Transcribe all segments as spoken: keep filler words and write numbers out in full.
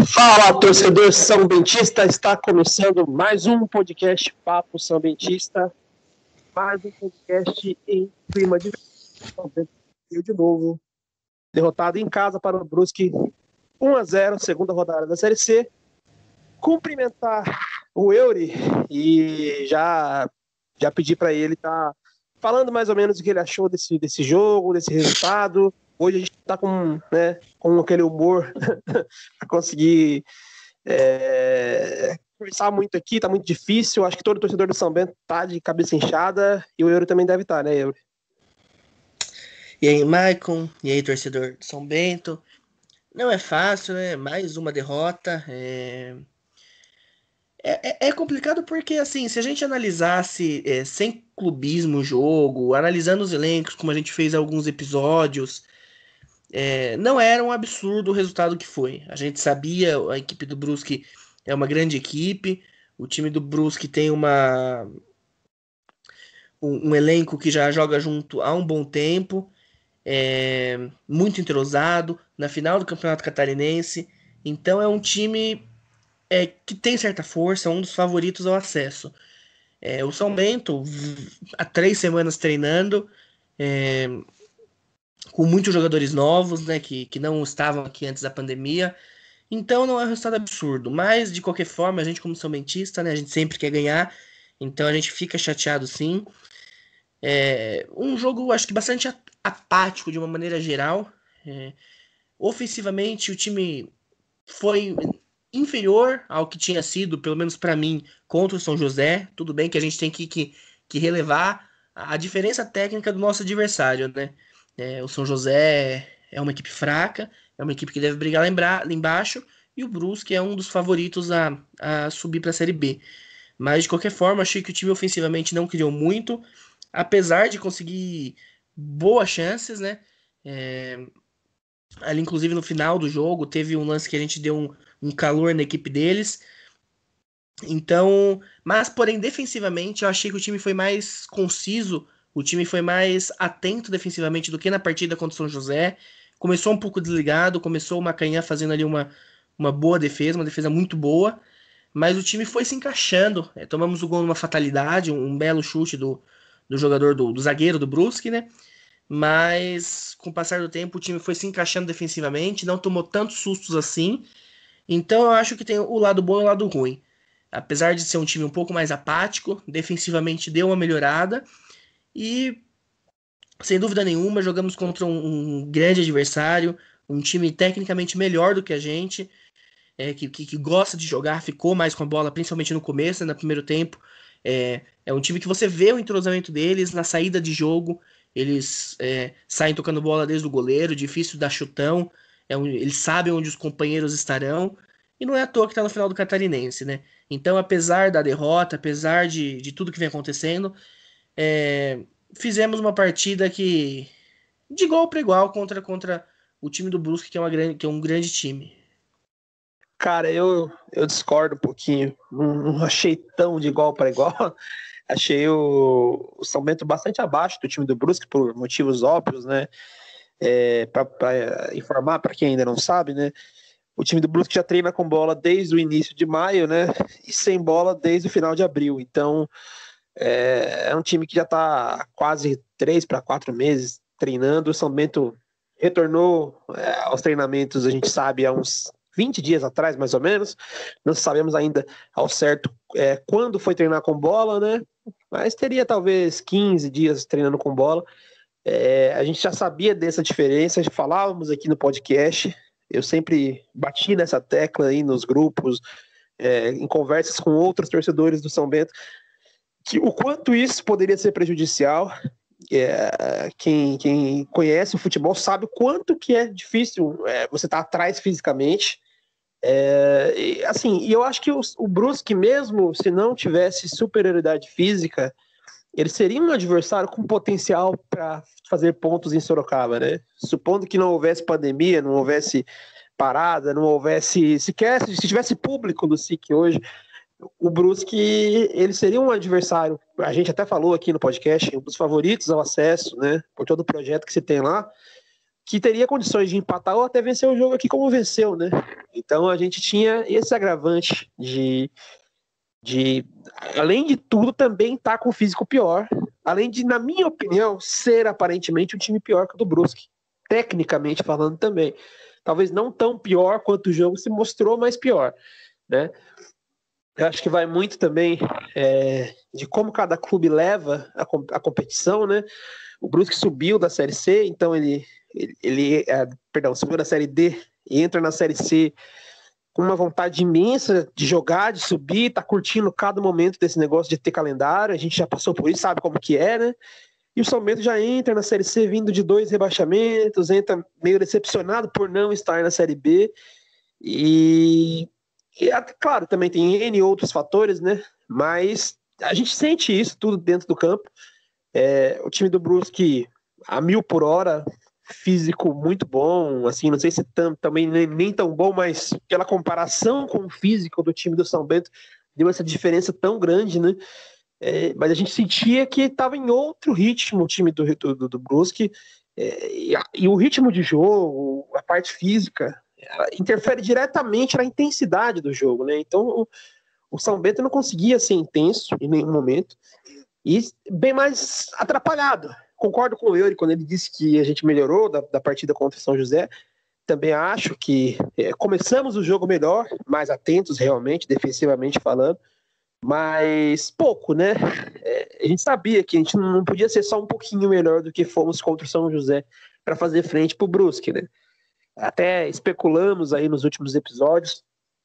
Fala, torcedor São Bentista, está começando mais um podcast Papo São Bentista, mais um podcast em clima de eu de novo, derrotado em casa para o Brusque, um a zero, segunda rodada da Série C. Cumprimentar o Eury e já, já pedir para ele estar tá falando mais ou menos o que ele achou desse, desse jogo, desse resultado. Hoje a gente está com, né, com aquele humor para conseguir é, conversar muito aqui, tá muito difícil. Acho que todo torcedor do São Bento tá de cabeça inchada e o Euro também deve estar, né, Euro? E aí, Maicon? E aí, torcedor do São Bento? Não é fácil, né? Mais uma derrota. É, é, é complicado porque, assim, se a gente analisasse é, sem clubismo o jogo, analisando os elencos, como a gente fez em alguns episódios, é, não era um absurdo o resultado que foi. A gente sabia, a equipe do Brusque é uma grande equipe, o time do Brusque tem uma, um, um elenco que já joga junto há um bom tempo, é, muito entrosado, na final do Campeonato Catarinense. Então é um time é, que tem certa força, é um dos favoritos ao acesso. É, o São Bento, há três semanas treinando, é, com muitos jogadores novos, né, que, que não estavam aqui antes da pandemia. Então não é um resultado absurdo, mas de qualquer forma, a gente como São Bentista, né, a gente sempre quer ganhar, então a gente fica chateado sim. É, um jogo, acho que bastante apático de uma maneira geral. É, ofensivamente, o time foi inferior ao que tinha sido, pelo menos para mim, contra o São José. Tudo bem que a gente tem que, que, que relevar a diferença técnica do nosso adversário, né? É, o São José é uma equipe fraca, é uma equipe que deve brigar lá, embra- lá embaixo, e o Brusque é um dos favoritos a, a subir para a Série B. Mas, de qualquer forma, achei que o time ofensivamente não criou muito, apesar de conseguir boas chances, né? É, ali, inclusive, no final do jogo, teve um lance que a gente deu um, um calor na equipe deles. Então, mas, porém, defensivamente, eu achei que o time foi mais conciso, o time foi mais atento defensivamente do que na partida contra o São José. Começou um pouco desligado, começou o Macanhã fazendo ali uma, uma boa defesa, uma defesa muito boa, mas o time foi se encaixando. É, tomamos o gol numa fatalidade, um, um belo chute do, do jogador, do, do zagueiro do Brusque, né? Mas com o passar do tempo o time foi se encaixando defensivamente, não tomou tantos sustos assim. Então eu acho que tem o lado bom e o lado ruim. Apesar de ser um time um pouco mais apático, defensivamente deu uma melhorada e, sem dúvida nenhuma, jogamos contra um, um grande adversário, um time tecnicamente melhor do que a gente, é, que, que, que gosta de jogar, ficou mais com a bola, principalmente no começo, né, no primeiro tempo. É, é um time que você vê o entrosamento deles na saída de jogo, eles é, saem tocando bola desde o goleiro, difícil dar chutão, é um, eles sabem onde os companheiros estarão, e não é à toa que está no final do Catarinense, né? Então, apesar da derrota, apesar de, de tudo que vem acontecendo, é, fizemos uma partida que de igual para igual contra, contra o time do Brusque, que é, uma grande, que é um grande time. Cara, eu, eu discordo um pouquinho. Não, não achei tão de igual para igual. Achei o, o São Bento bastante abaixo do time do Brusque por motivos óbvios, né? É, para informar para quem ainda não sabe, né? O time do Brusque já treina com bola desde o início de maio, né? E sem bola desde o final de abril. Então, é, é um time que já está quase três para quatro meses treinando. O São Bento retornou é, aos treinamentos, a gente sabe, há uns vinte dias atrás, mais ou menos. Não sabemos ainda ao certo é, quando foi treinar com bola, né? Mas teria talvez quinze dias treinando com bola. É, a gente já sabia dessa diferença, falávamos aqui no podcast. Eu sempre bati nessa tecla aí nos grupos, é, em conversas com outros torcedores do São Bento, que o quanto isso poderia ser prejudicial. É, quem, quem conhece o futebol sabe o quanto que é difícil é, você estar tá atrás fisicamente. É, e, assim, e eu acho que o, o Brusque, mesmo se não tivesse superioridade física, ele seria um adversário com potencial para fazer pontos em Sorocaba, né? Supondo que não houvesse pandemia, não houvesse parada, não houvesse sequer, se tivesse público do S I C hoje, o Brusque, ele seria um adversário, a gente até falou aqui no podcast, um dos favoritos ao acesso, né? Por todo o projeto que se tem lá. que teria condições de empatar ou até vencer o jogo aqui como venceu, né? Então a gente tinha esse agravante de, de além de tudo, também estar tá com o físico pior, além de, na minha opinião, ser aparentemente um time pior que o do Brusque, tecnicamente falando também. Talvez não tão pior quanto o jogo se mostrou, mas pior, né? Eu acho que vai muito também é, de como cada clube leva a, a competição, né? O Brusque subiu da Série C, então ele, ele, ele é, perdão, subiu da Série D e entra na Série C com uma vontade imensa de jogar, de subir, tá curtindo cada momento desse negócio de ter calendário, a gente já passou por isso, sabe como que é, né? E o São Bento já entra na Série C vindo de dois rebaixamentos, entra meio decepcionado por não estar na Série B, e, e claro, também tem N outros fatores, né? Mas a gente sente isso tudo dentro do campo. É, o time do Brusque a mil por hora, físico muito bom, assim, não sei se tam, também nem, nem tão bom, mas pela comparação com o físico do time do São Bento, deu essa diferença tão grande, né? É, mas a gente sentia que estava em outro ritmo o time do, do, do Brusque, é, e, a, e o ritmo de jogo, a parte física, interfere diretamente na intensidade do jogo, né? Então o, o São Bento não conseguia ser intenso em nenhum momento, e bem mais atrapalhado. Concordo com o Eury quando ele disse que a gente melhorou da, da partida contra o São José. Também acho que é, começamos o jogo melhor, mais atentos realmente, defensivamente falando, mas pouco, né? É, a gente sabia que a gente não podia ser só um pouquinho melhor do que fomos contra o São José para fazer frente para o Brusque, né? Até especulamos aí nos últimos episódios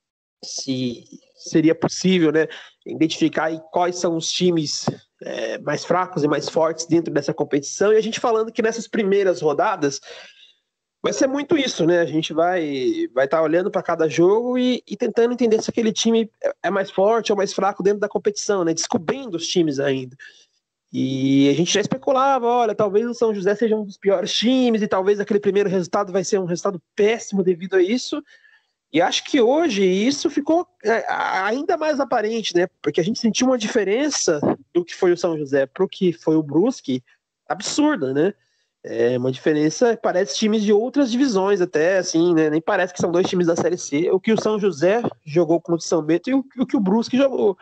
se seria possível, né, identificar aí quais são os times é, mais fracos e mais fortes dentro dessa competição, e a gente falando que nessas primeiras rodadas vai ser muito isso, né? A gente vai vai estar tá olhando para cada jogo e, e tentando entender se aquele time é mais forte ou mais fraco dentro da competição, né? Descobrindo os times ainda. E a gente já especulava, olha, talvez o São José seja um dos piores times e talvez aquele primeiro resultado vai ser um resultado péssimo devido a isso. E acho que hoje isso ficou ainda mais aparente, né? Porque a gente sentiu uma diferença do que foi o São José para o que foi o Brusque absurda, né? É uma diferença, parece times de outras divisões até, assim, né? Nem parece que são dois times da Série C. O que o São José jogou contra o São Bento e o, o que o Brusque jogou.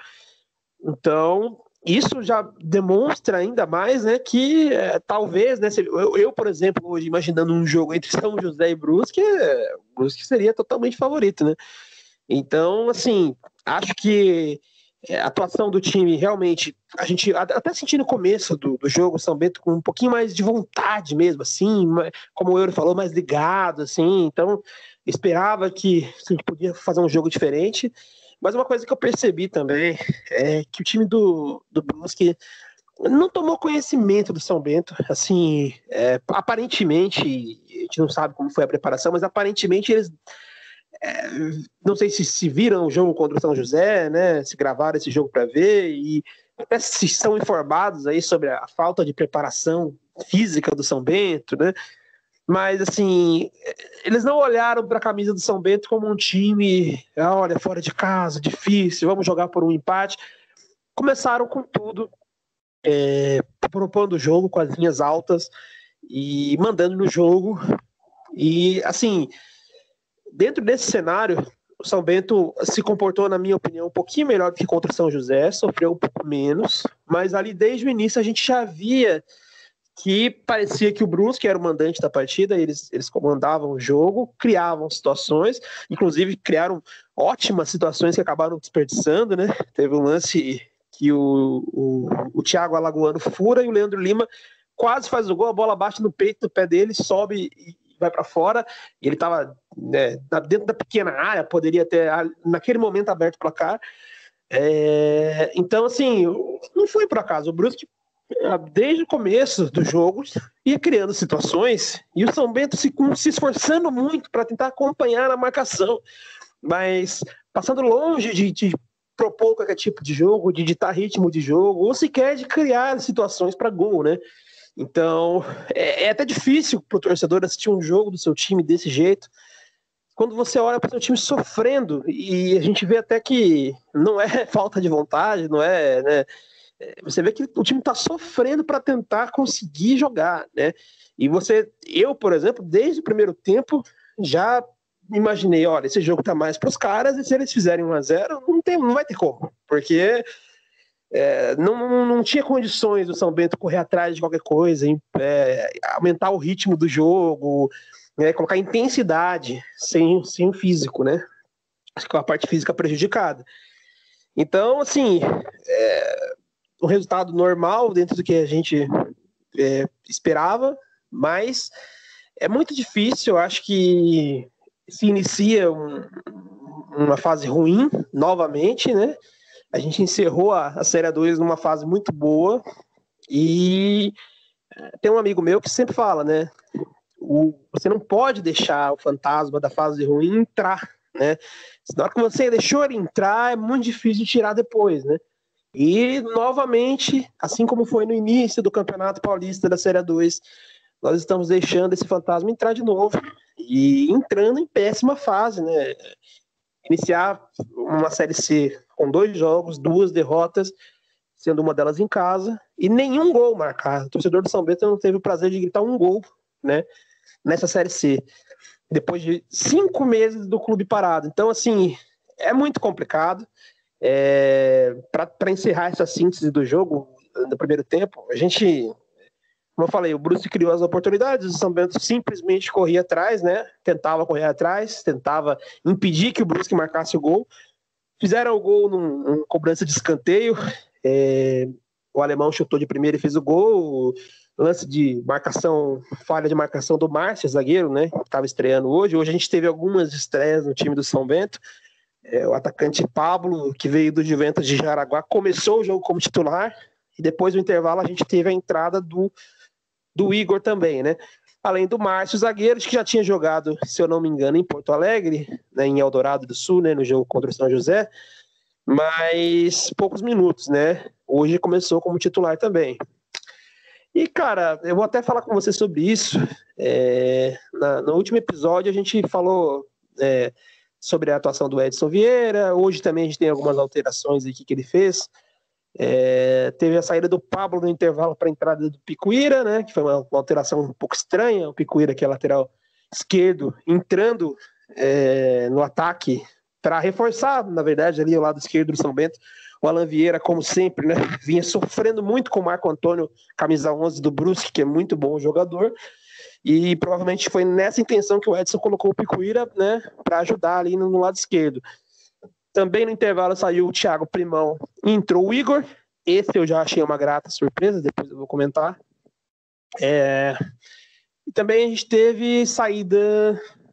Então, isso já demonstra ainda mais, né, que é, talvez, né, eu, eu, por exemplo, hoje imaginando um jogo entre São José e Brusque, é, o Brusque seria totalmente favorito, né? Então, assim, acho que a atuação do time realmente, a gente até senti no começo do, do jogo o São Bento com um pouquinho mais de vontade mesmo, assim, como o Euro falou, mais ligado, assim, então esperava que a gente podia fazer um jogo diferente. Mas uma coisa que eu percebi também é que o time do, do Brusque não tomou conhecimento do São Bento. Assim, é, aparentemente, a gente não sabe como foi a preparação, mas aparentemente eles é, não sei se se viram o jogo contra o São José, né? Se gravaram esse jogo para ver e até se são informados aí sobre a falta de preparação física do São Bento, né? Mas, assim, eles não olharam para a camisa do São Bento como um time, olha, fora de casa, difícil, vamos jogar por um empate. Começaram com tudo, é, propondo o jogo com as linhas altas e mandando no jogo. E, assim, dentro desse cenário, o São Bento se comportou, na minha opinião, um pouquinho melhor do que contra o São José, sofreu um pouco menos, mas ali desde o início a gente já via que parecia que o Brusque era o mandante da partida, eles, eles comandavam o jogo, criavam situações, inclusive criaram ótimas situações que acabaram desperdiçando, né? Teve um lance que o, o, o Thiago Alagoano fura e o Leandro Lima quase faz o gol, a bola bate no peito, no pé dele, sobe e vai para fora, e ele estava, né, dentro da pequena área, poderia ter, naquele momento, aberto o placar. É, então, assim, não foi por acaso, o Brusque desde o começo do jogo ia criando situações e o São Bento se, se esforçando muito para tentar acompanhar na marcação, mas passando longe de, de propor qualquer tipo de jogo, de ditar ritmo de jogo, ou sequer de criar situações para gol, né? Então é, é até difícil para o torcedor assistir um jogo do seu time desse jeito, quando você olha para o seu time sofrendo, e a gente vê até que não é falta de vontade, não é, né? você vê que o time está sofrendo para tentar conseguir jogar, né? E você, eu, por exemplo, desde o primeiro tempo, já imaginei, olha, esse jogo tá mais para os caras, e se eles fizerem um a zero, não, tem, não vai ter como, porque é, não, não tinha condições do São Bento correr atrás de qualquer coisa, é, aumentar o ritmo do jogo, né, colocar intensidade sem, sem o físico, né? Com a parte física prejudicada. Então, assim, é, um resultado normal dentro do que a gente é, esperava, mas é muito difícil, eu acho que se inicia um, uma fase ruim novamente, né? A gente encerrou a, a Série dois numa fase muito boa e tem um amigo meu que sempre fala, né? O, você não pode deixar o fantasma da fase ruim entrar, né? Na hora que você deixou ele entrar, é muito difícil de tirar depois, né? E, novamente, assim como foi no início do Campeonato Paulista da Série dois, nós estamos deixando esse fantasma entrar de novo e entrando em péssima fase, né? Iniciar uma Série C com dois jogos, duas derrotas, sendo uma delas em casa, e nenhum gol marcado. O torcedor do São Bento não teve o prazer de gritar um gol, né, nessa Série C, depois de cinco meses do clube parado. Então, assim, é muito complicado. É, para encerrar essa síntese do jogo, no primeiro tempo, a gente, como eu falei, o Brusque criou as oportunidades, o São Bento simplesmente corria atrás, né? Tentava correr atrás, tentava impedir que o Brusque marcasse o gol. Fizeram o gol num, numa cobrança de escanteio, é, o alemão chutou de primeira e fez o gol, lance de marcação, falha de marcação do Márcio, zagueiro, né? Que estava estreando hoje. Hoje a gente teve algumas estreias no time do São Bento. É, o atacante Pablo, que veio do Juventus de Jaraguá, começou o jogo como titular, e depois do intervalo a gente teve a entrada do, do Igor também, né? Além do Márcio, zagueiro, que já tinha jogado, se eu não me engano, em Porto Alegre, né, em Eldorado do Sul, né, no jogo contra o São José, mas poucos minutos, né? Hoje começou como titular também. E, cara, eu vou até falar com você sobre isso. É, na, no último episódio a gente falou... É, sobre a atuação do Edson Vieira. Hoje também a gente tem algumas alterações aqui que ele fez. É, teve a saída do Pablo no intervalo para a entrada do Picuíra, né, que foi uma, uma alteração um pouco estranha. O Picuíra, que é lateral esquerdo, entrando é, no ataque para reforçar, na verdade, ali o lado esquerdo do São Bento. O Alan Vieira, como sempre, né, vinha sofrendo muito com o Marco Antônio, camisa onze do Brusque, que é muito bom jogador. E provavelmente foi nessa intenção que o Edson colocou o Picuíra, né, para ajudar ali no, no lado esquerdo. Também no intervalo saiu o Thiago Primão e entrou o Igor. Esse eu já achei uma grata surpresa, depois eu vou comentar. É... E também a gente teve saída...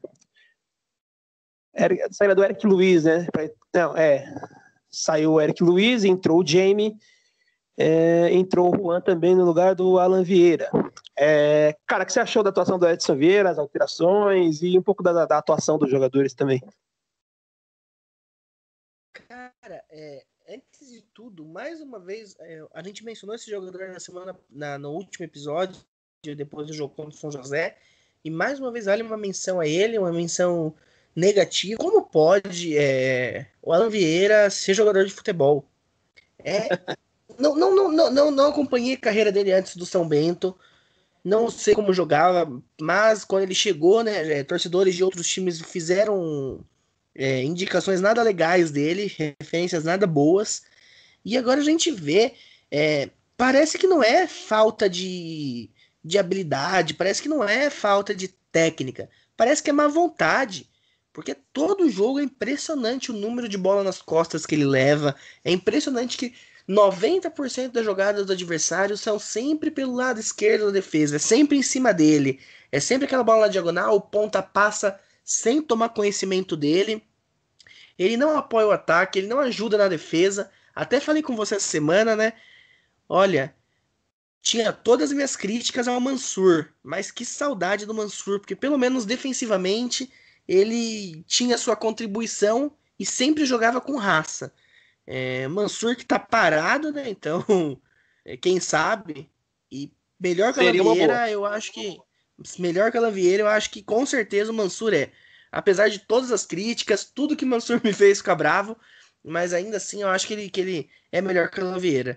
saída do Eric Luiz, né? Não, é... Saiu o Eric Luiz, entrou o Jamie, é... entrou o Juan também no lugar do Alan Vieira. É, cara, o que você achou da atuação do Edson Vieira, as alterações e um pouco da, da atuação dos jogadores também? Cara, é, antes de tudo, mais uma vez, é, a gente mencionou esse jogador na semana, na, no último episódio, depois do jogo contra o São José, e mais uma vez vale uma menção a ele, uma menção negativa. Como pode é, o Alan Vieira ser jogador de futebol? É, não, não, não, não, não, não acompanhei a carreira dele antes do São Bento. Não sei como jogava, mas quando ele chegou, né, torcedores de outros times fizeram é, indicações nada legais dele, referências nada boas. E agora a gente vê, é, parece que não é falta de, de habilidade, parece que não é falta de técnica, parece que é má vontade. Porque todo jogo é impressionante o número de bola nas costas que ele leva. É impressionante que noventa por cento das jogadas do adversário são sempre pelo lado esquerdo da defesa, é sempre em cima dele. É sempre aquela bola na diagonal, o ponta passa sem tomar conhecimento dele. Ele não apoia o ataque, ele não ajuda na defesa. Até falei com você essa semana, né? Olha, tinha todas as minhas críticas ao Mansur, mas que saudade do Mansur, porque pelo menos defensivamente ele tinha sua contribuição e sempre jogava com raça. É, Mansur que tá parado, né? Então, é, quem sabe? E melhor que a Seria uma boa. Lavieira, eu acho que. Melhor que a Lavieira, eu acho que com certeza o Mansur é. Apesar de todas as críticas, tudo que o Mansur me fez ficar bravo, mas ainda assim eu acho que ele, que ele é melhor que a Lavieira.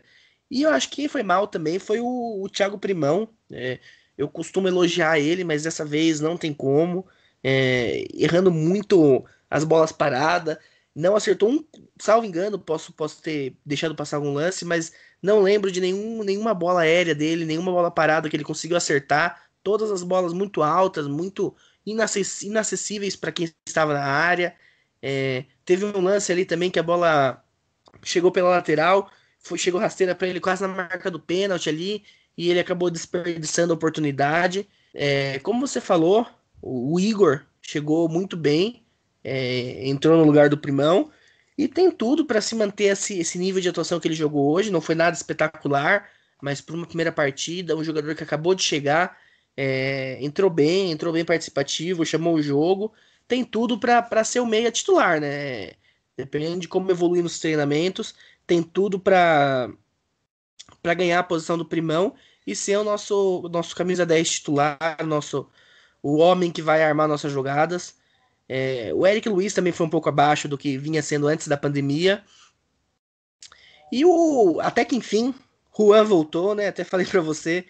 E eu acho que quem foi mal também foi o, o Thiago Primão. É, eu costumo elogiar ele, mas dessa vez não tem como. É, errando muito as bolas paradas. Não acertou um, salvo engano, posso, posso ter deixado passar algum lance, mas não lembro de nenhum, nenhuma bola aérea dele, nenhuma bola parada que ele conseguiu acertar. Todas as bolas muito altas, muito inacess- inacessíveis para quem estava na área. É, teve um lance ali também que a bola chegou pela lateral, foi, chegou rasteira para ele quase na marca do pênalti ali, e ele acabou desperdiçando a oportunidade. É, como você falou, o, o Igor chegou muito bem, é, entrou no lugar do Primão, e tem tudo para se manter esse, esse nível de atuação que ele jogou hoje. Não foi nada espetacular, mas por uma primeira partida, um jogador que acabou de chegar, é, entrou bem, entrou bem participativo, chamou o jogo, tem tudo para ser o meia titular, né? Dependendo de como evoluir nos treinamentos, tem tudo para para ganhar a posição do Primão e ser o nosso, o nosso camisa dez titular, nosso, o homem que vai armar nossas jogadas. É, o Eric Luiz também foi um pouco abaixo do que vinha sendo antes da pandemia. E o até que enfim, Juan voltou, né? Até falei para você,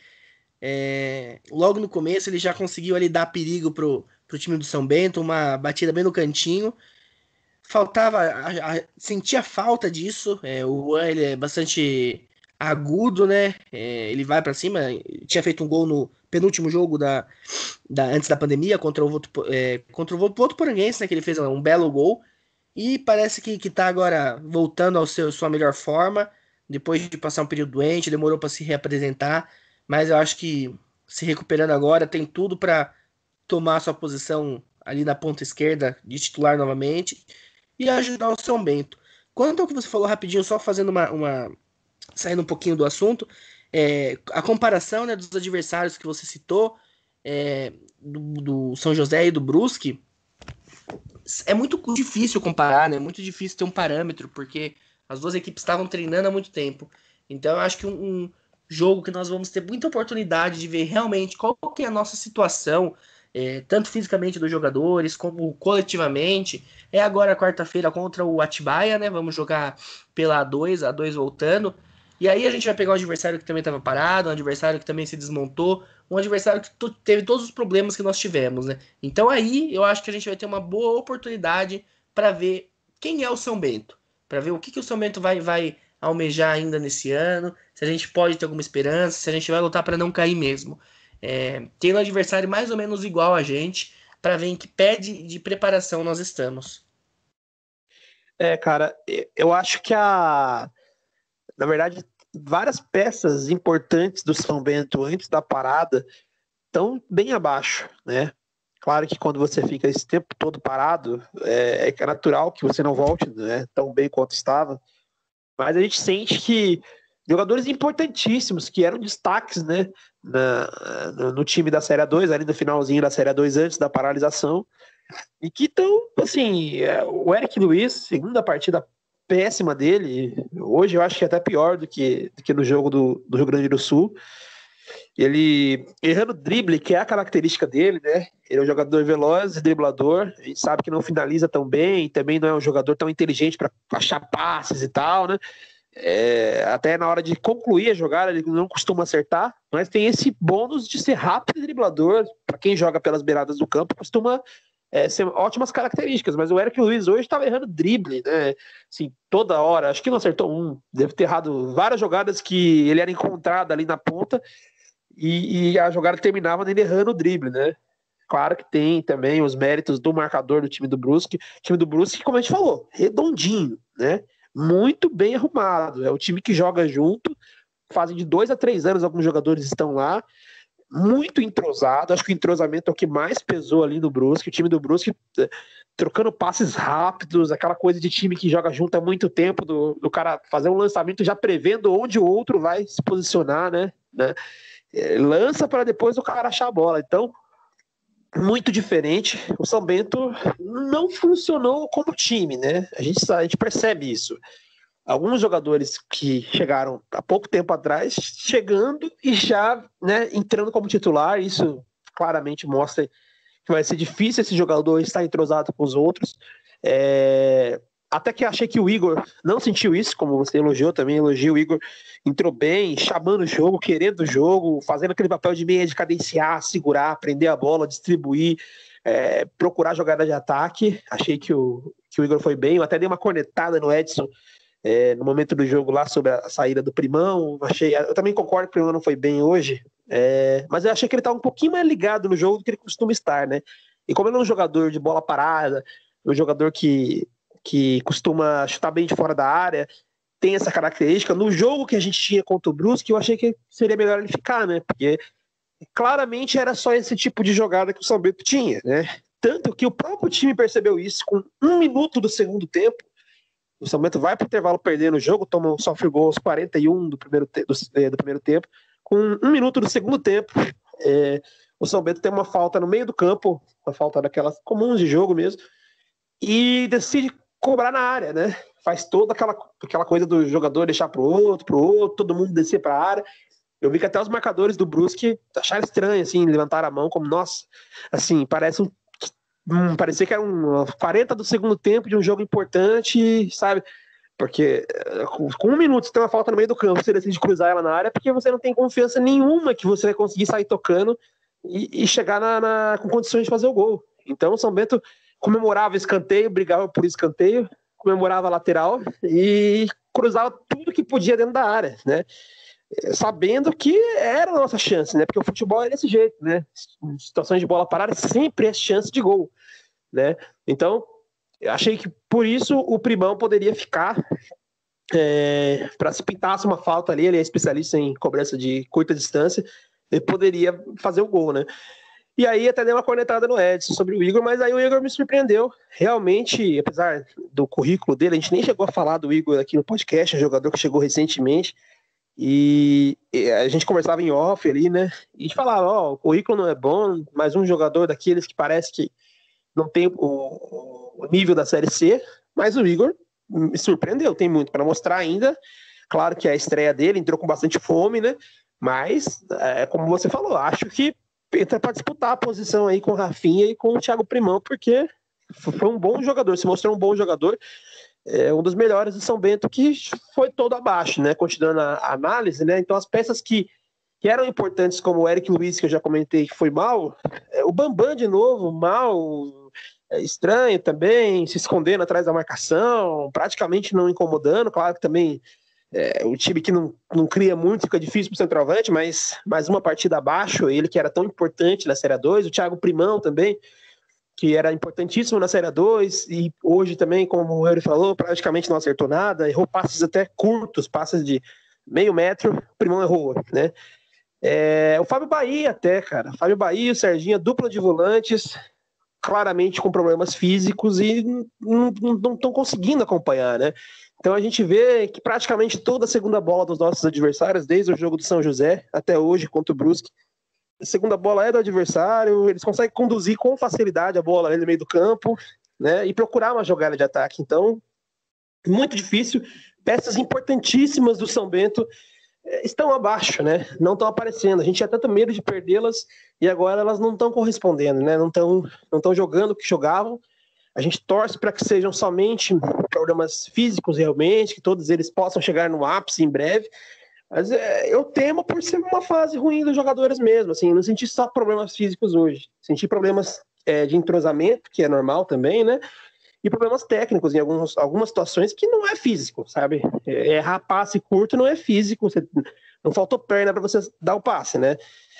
é, logo no começo ele já conseguiu ali dar perigo pro, pro time do São Bento, uma batida bem no cantinho. Faltava, a, a, sentia falta disso. É, o Juan ele é bastante agudo, né? É, ele vai para cima. Tinha feito um gol no penúltimo jogo da, da antes da pandemia contra o Voto, é, contra o Votuporanguense, né? Que ele fez um belo gol e parece que, que tá agora voltando ao seu sua melhor forma depois de passar um período doente. Demorou para se reapresentar, mas eu acho que se recuperando agora tem tudo para tomar sua posição ali na ponta esquerda de titular novamente e ajudar o São Bento. Quanto ao que você falou rapidinho, só fazendo uma, uma saindo um pouquinho do assunto, é, a comparação, né, dos adversários que você citou, é, do, do São José e do Brusque, é muito difícil comparar, né? É muito difícil ter um parâmetro, porque as duas equipes estavam treinando há muito tempo. Então eu acho que um, um jogo que nós vamos ter muita oportunidade de ver realmente qual que é a nossa situação, é, tanto fisicamente dos jogadores, como coletivamente. É agora quarta-feira contra o Atibaia, né? Vamos jogar pela A dois, A dois voltando. E aí a gente vai pegar um adversário que também estava parado, um adversário que também se desmontou, um adversário que teve todos os problemas que nós tivemos, né? Então aí eu acho que a gente vai ter uma boa oportunidade para ver quem é o São Bento, para ver o que, que o São Bento vai, vai almejar ainda nesse ano, se a gente pode ter alguma esperança, se a gente vai lutar para não cair mesmo. É, tendo um adversário mais ou menos igual a gente, para ver em que pé de, de preparação nós estamos. É, cara, eu acho que a. Na verdade, várias peças importantes do São Bento antes da parada estão bem abaixo, né? Claro que quando você fica esse tempo todo parado, é, é natural que você não volte, né, tão bem quanto estava, mas a gente sente que jogadores importantíssimos, que eram destaques, né, na, no, no time da Série dois, ali no finalzinho da Série dois, antes da paralisação, e que estão, assim, é, o Eric Luiz, segunda partida péssima dele, hoje eu acho que é até pior do que, do que no jogo do, do Rio Grande do Sul. Ele errando drible, que é a característica dele, né? Ele é um jogador veloz e driblador. A gente sabe que não finaliza tão bem, também não é um jogador tão inteligente para achar passes e tal, né? É, até na hora de concluir a jogada, ele não costuma acertar, mas tem esse bônus de ser rápido e driblador. Para quem joga pelas beiradas do campo, costuma é, ser ótimas características. Mas o Eric Luiz hoje estava errando drible, né? Assim, toda hora. Acho que não acertou um, deve ter errado várias jogadas que ele era encontrado ali na ponta. E, e a jogada terminava nele errando o drible, né? Claro que tem também os méritos do marcador do time do Brusque. O time do Brusque, como a gente falou, redondinho, né? Muito bem arrumado. É o time que joga junto. Fazem de dois a três anos alguns jogadores estão lá. Muito entrosado. Acho que o entrosamento é o que mais pesou ali no Brusque. O time do Brusque trocando passes rápidos, aquela coisa de time que joga junto há muito tempo, do, do cara fazer um lançamento já prevendo onde o outro vai se posicionar, né? né? Lança para depois o cara achar a bola. Então, muito diferente. O São Bento não funcionou como time, né? A gente, a gente percebe isso. Alguns jogadores que chegaram há pouco tempo atrás, chegando e já, né, entrando como titular, isso claramente mostra que vai ser difícil esse jogador estar entrosado com os outros. É... até que achei que o Igor não sentiu isso, como você elogiou também, elogio o Igor, entrou bem, chamando o jogo, querendo o jogo, fazendo aquele papel de meia de cadenciar, segurar, prender a bola, distribuir, é, procurar jogada de ataque. Achei que o, que o Igor foi bem, eu até dei uma cornetada no Edson é, no momento do jogo lá sobre a saída do Primão. Achei, eu também concordo que o Primão não foi bem hoje, é, mas eu achei que ele estava um pouquinho mais ligado no jogo do que ele costuma estar, né? E como ele é um jogador de bola parada, um jogador que que costuma chutar bem de fora da área, tem essa característica. No jogo que a gente tinha contra o Brusque, eu achei que seria melhor ele ficar, né? Porque claramente era só esse tipo de jogada que o São Bento tinha, né? Tanto que o próprio time percebeu isso com um minuto do segundo tempo. O São Bento vai para o intervalo perdendo o jogo, toma, sofre o gol aos quarenta e um do primeiro, te- do, do primeiro tempo. Com um minuto do segundo tempo, é, o São Bento tem uma falta no meio do campo, uma falta daquelas comuns de jogo mesmo, e decide cobrar na área, né? Faz toda aquela, aquela coisa do jogador deixar pro outro, pro outro, todo mundo descer pra área. Eu vi que até os marcadores do Brusque acharam estranho, assim, levantaram a mão como, nossa, assim, parece um, um parecia que era um quarenta do segundo tempo de um jogo importante, sabe? Porque com, com um minuto você tem uma falta no meio do campo, você decide cruzar ela na área porque você não tem confiança nenhuma que você vai conseguir sair tocando e, e chegar na, na, com condições de fazer o gol. Então o São Bento comemorava escanteio, brigava por escanteio, comemorava lateral e cruzava tudo que podia dentro da área, né? Sabendo que era a nossa chance, né? Porque o futebol é desse jeito, né? Em situações de bola parada sempre é chance de gol, né? Então, eu achei que por isso o Primão poderia ficar é, para se pintasse uma falta ali, ele é especialista em cobrança de curta distância, ele poderia fazer o gol, né? E aí até dei uma cornetada no Edson sobre o Igor, mas aí o Igor me surpreendeu. Realmente, apesar do currículo dele, a gente nem chegou a falar do Igor aqui no podcast, é um jogador que chegou recentemente, e a gente conversava em off ali, né? E a gente falava, ó, oh, o currículo não é bom, mas um jogador daqueles que parece que não tem o, o nível da Série C, mas o Igor me surpreendeu, tem muito para mostrar ainda. Claro que a estreia dele entrou com bastante fome, né? Mas, é, como você falou, acho que entra para disputar a posição aí com o Rafinha e com o Thiago Primão, porque foi um bom jogador, se mostrou um bom jogador, é um dos melhores do São Bento, que foi todo abaixo, né? Continuando a análise, né? Então as peças que, que eram importantes, como o Eric Luiz, que eu já comentei que foi mal, é, o Bambam de novo, mal, é, estranho também, se escondendo atrás da marcação, praticamente não incomodando, claro que também é, o time que não, não cria muito, fica difícil para o centroavante, mas mais uma partida abaixo, ele que era tão importante na Série dois, o Thiago Primão também, que era importantíssimo na Série dois, e hoje também, como o Eury falou, praticamente não acertou nada, errou passes até curtos, passes de meio metro, o Primão errou, né? É, o Fábio Bahia até, cara, Fábio Bahia e o Serginho, dupla de volantes, claramente com problemas físicos e não estão conseguindo acompanhar, né? Então a gente vê que praticamente toda a segunda bola dos nossos adversários, desde o jogo do São José até hoje contra o Brusque, a segunda bola é do adversário, eles conseguem conduzir com facilidade a bola no meio do campo, né? E procurar uma jogada de ataque. Então, muito difícil. Peças importantíssimas do São Bento estão abaixo, né? Não estão aparecendo. A gente tinha tanto medo de perdê-las e agora elas não estão correspondendo, né? Não estão não estão jogando o que jogavam. A gente torce para que sejam somente problemas físicos realmente, que todos eles possam chegar no ápice em breve. Mas é, eu temo por ser uma fase ruim dos jogadores mesmo. Assim, não senti só problemas físicos hoje. Senti problemas é, de entrosamento, que é normal também, né? E problemas técnicos em alguns, algumas situações que não é físico, sabe? Errar passe curto não é físico. Você, não faltou perna para você dar o passe, né?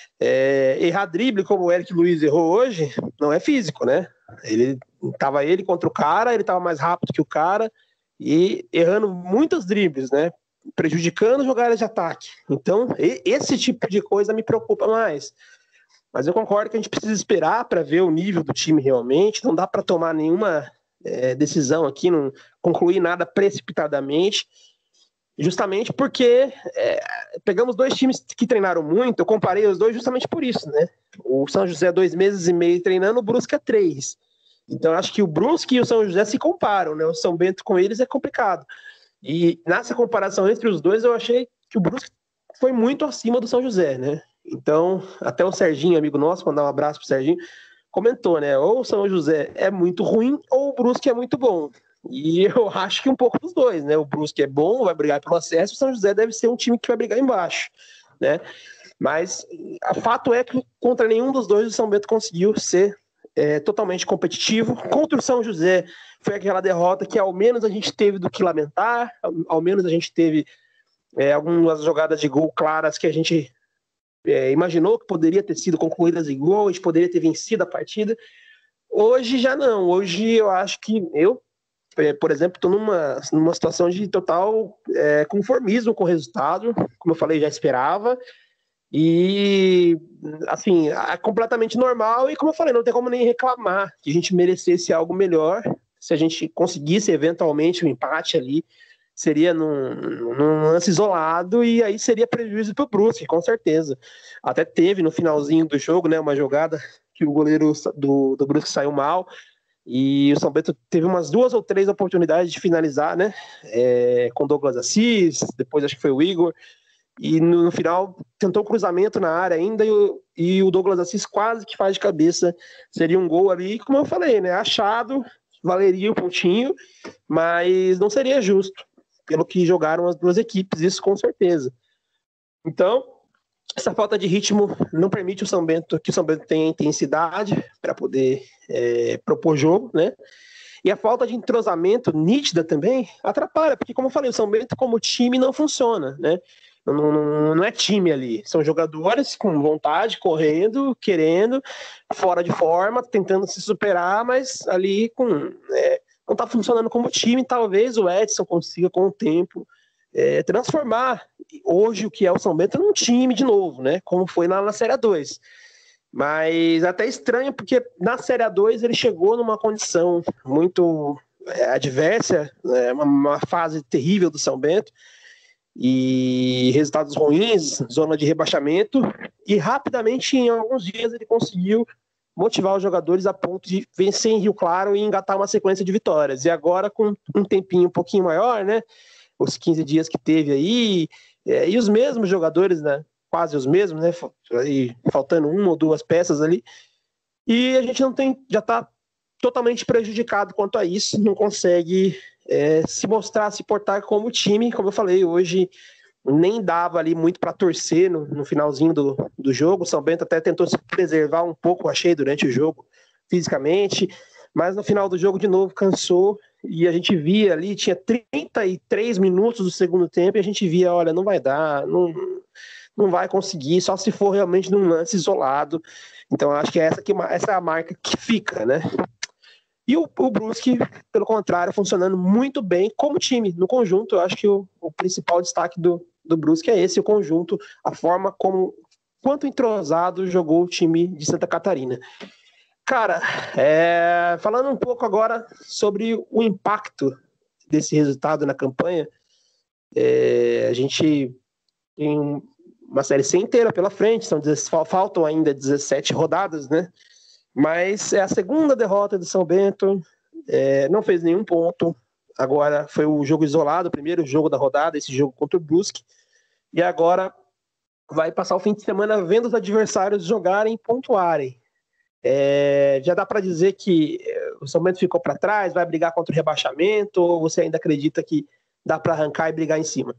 É, errar drible, como o Eric Luiz errou hoje, não é físico, né? Ele tava ele contra o cara, ele tava mais rápido que o cara e errando muitos dribles, né? Prejudicando jogadas de ataque. Então, esse tipo de coisa me preocupa mais. Mas eu concordo que a gente precisa esperar para ver o nível do time realmente. Não dá para tomar nenhuma é, decisão aqui, não concluir nada precipitadamente. Justamente porque é, pegamos dois times que treinaram muito, eu comparei os dois justamente por isso, né? O São José dois meses e meio treinando, o Brusque é três. Então acho que o Brusque e o São José se comparam, né? O São Bento com eles é complicado. E nessa comparação entre os dois, eu achei que o Brusque foi muito acima do São José, né? Então, até o Serginho, amigo nosso, mandar um abraço pro Serginho, comentou, né? Ou o São José é muito ruim, ou o Brusque é muito bom. E eu acho que um pouco dos dois, né? O Brusque é bom, vai brigar pelo acesso, o São José deve ser um time que vai brigar embaixo, né? Mas o fato é que contra nenhum dos dois o São Bento conseguiu ser é, totalmente competitivo. Contra o São José foi aquela derrota que ao menos a gente teve do que lamentar, ao, ao menos a gente teve é, algumas jogadas de gol claras que a gente é, imaginou que poderia ter sido concluídas em gol, a gente poderia ter vencido a partida. Hoje já não, hoje eu acho que eu, é, por exemplo, estou numa, numa situação de total é, conformismo com o resultado, como eu falei, já esperava, e assim, é completamente normal, e como eu falei, não tem como nem reclamar que a gente merecesse algo melhor. Se a gente conseguisse eventualmente um empate ali, seria num, num lance isolado, e aí seria prejuízo para o Brusque, com certeza. Até teve no finalzinho do jogo, né, uma jogada que o goleiro do, do Brusque saiu mal, e o São Bento teve umas duas ou três oportunidades de finalizar, né, é, com Douglas Assis, depois acho que foi o Igor, e no, no final tentou cruzamento na área ainda, e o, e o Douglas Assis quase que faz de cabeça, seria um gol ali, como eu falei, né, achado, valeria o pontinho, mas não seria justo, pelo que jogaram as duas equipes, isso com certeza. Então, essa falta de ritmo não permite o São Bento, que o São Bento tenha intensidade para poder é, propor jogo, né? E a falta de entrosamento nítida também atrapalha, porque, como eu falei, o São Bento como time não funciona, né? Não, não, não é time ali, são jogadores com vontade, correndo, querendo, fora de forma, tentando se superar, mas ali com, é, não está funcionando como time. Talvez o Edson consiga, com o tempo, é, transformar hoje o que é o São Bento num time de novo, né? Como foi lá na Série dois. Mas até estranho, porque na Série dois ele chegou numa condição muito é, adversa, é, uma, uma fase terrível do São Bento, e resultados ruins, zona de rebaixamento, e rapidamente, em alguns dias, ele conseguiu motivar os jogadores a ponto de vencer em Rio Claro e engatar uma sequência de vitórias. E agora, com um tempinho um pouquinho maior, né, os quinze dias que teve aí, é, e os mesmos jogadores, né, quase os mesmos, né, e faltando uma ou duas peças ali, e a gente não tem, já está totalmente prejudicado quanto a isso, não consegue é, se mostrar, se portar como time, como eu falei, hoje nem dava ali muito para torcer no, no finalzinho do, do jogo. O São Bento até tentou se preservar um pouco, achei, durante o jogo, fisicamente, mas no final do jogo, de novo, cansou, e a gente via ali, tinha trinta e três minutos do segundo tempo, e a gente via, olha, não vai dar, não, não vai conseguir, só se for realmente num lance isolado. Então, acho que é essa, que, essa é a marca que fica, né? E o, o Brusque, pelo contrário, funcionando muito bem como time, no conjunto. Eu acho que o, o principal destaque do, do Brusque é esse, o conjunto, a forma como, quanto entrosado jogou o time de Santa Catarina. Cara, é, falando um pouco agora sobre o impacto desse resultado na campanha, é, a gente tem uma Série C inteira pela frente, são, faltam ainda dezessete rodadas, né? Mas é a segunda derrota do São Bento, é, não fez nenhum ponto. Agora foi o jogo isolado, o primeiro jogo da rodada, esse jogo contra o Brusque, e agora vai passar o fim de semana vendo os adversários jogarem e pontuarem. É, já dá para dizer que o São Bento ficou para trás, vai brigar contra o rebaixamento, ou você ainda acredita que dá para arrancar e brigar em cima?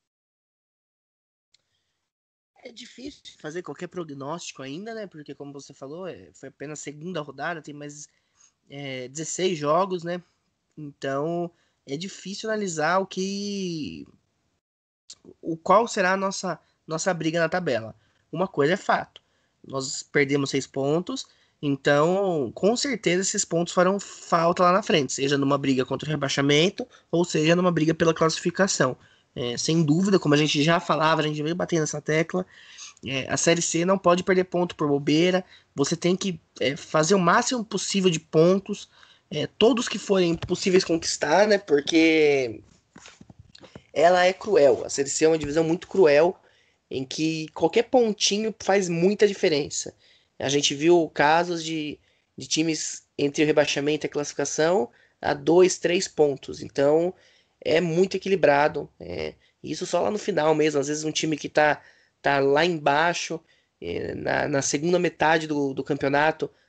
É difícil fazer qualquer prognóstico ainda, né? Porque, como você falou, é, foi apenas a segunda rodada, tem mais é, dezesseis jogos, né? Então, é difícil analisar o que... o qual será a nossa, nossa briga na tabela. Uma coisa é fato, nós perdemos seis pontos, então, com certeza, esses pontos farão falta lá na frente, seja numa briga contra o rebaixamento, ou seja numa briga pela classificação. É, sem dúvida, como a gente já falava, a gente veio batendo nessa tecla, é, a Série C não pode perder ponto por bobeira, você tem que é, fazer o máximo possível de pontos, é, todos que forem possíveis conquistar, né, porque ela é cruel, a Série C é uma divisão muito cruel, em que qualquer pontinho faz muita diferença. A gente viu casos de, de times entre o rebaixamento e a classificação a dois, três pontos, então é muito equilibrado, é, isso só lá no final mesmo, às vezes um time que está tá lá embaixo, é, na, na segunda metade do, do campeonato,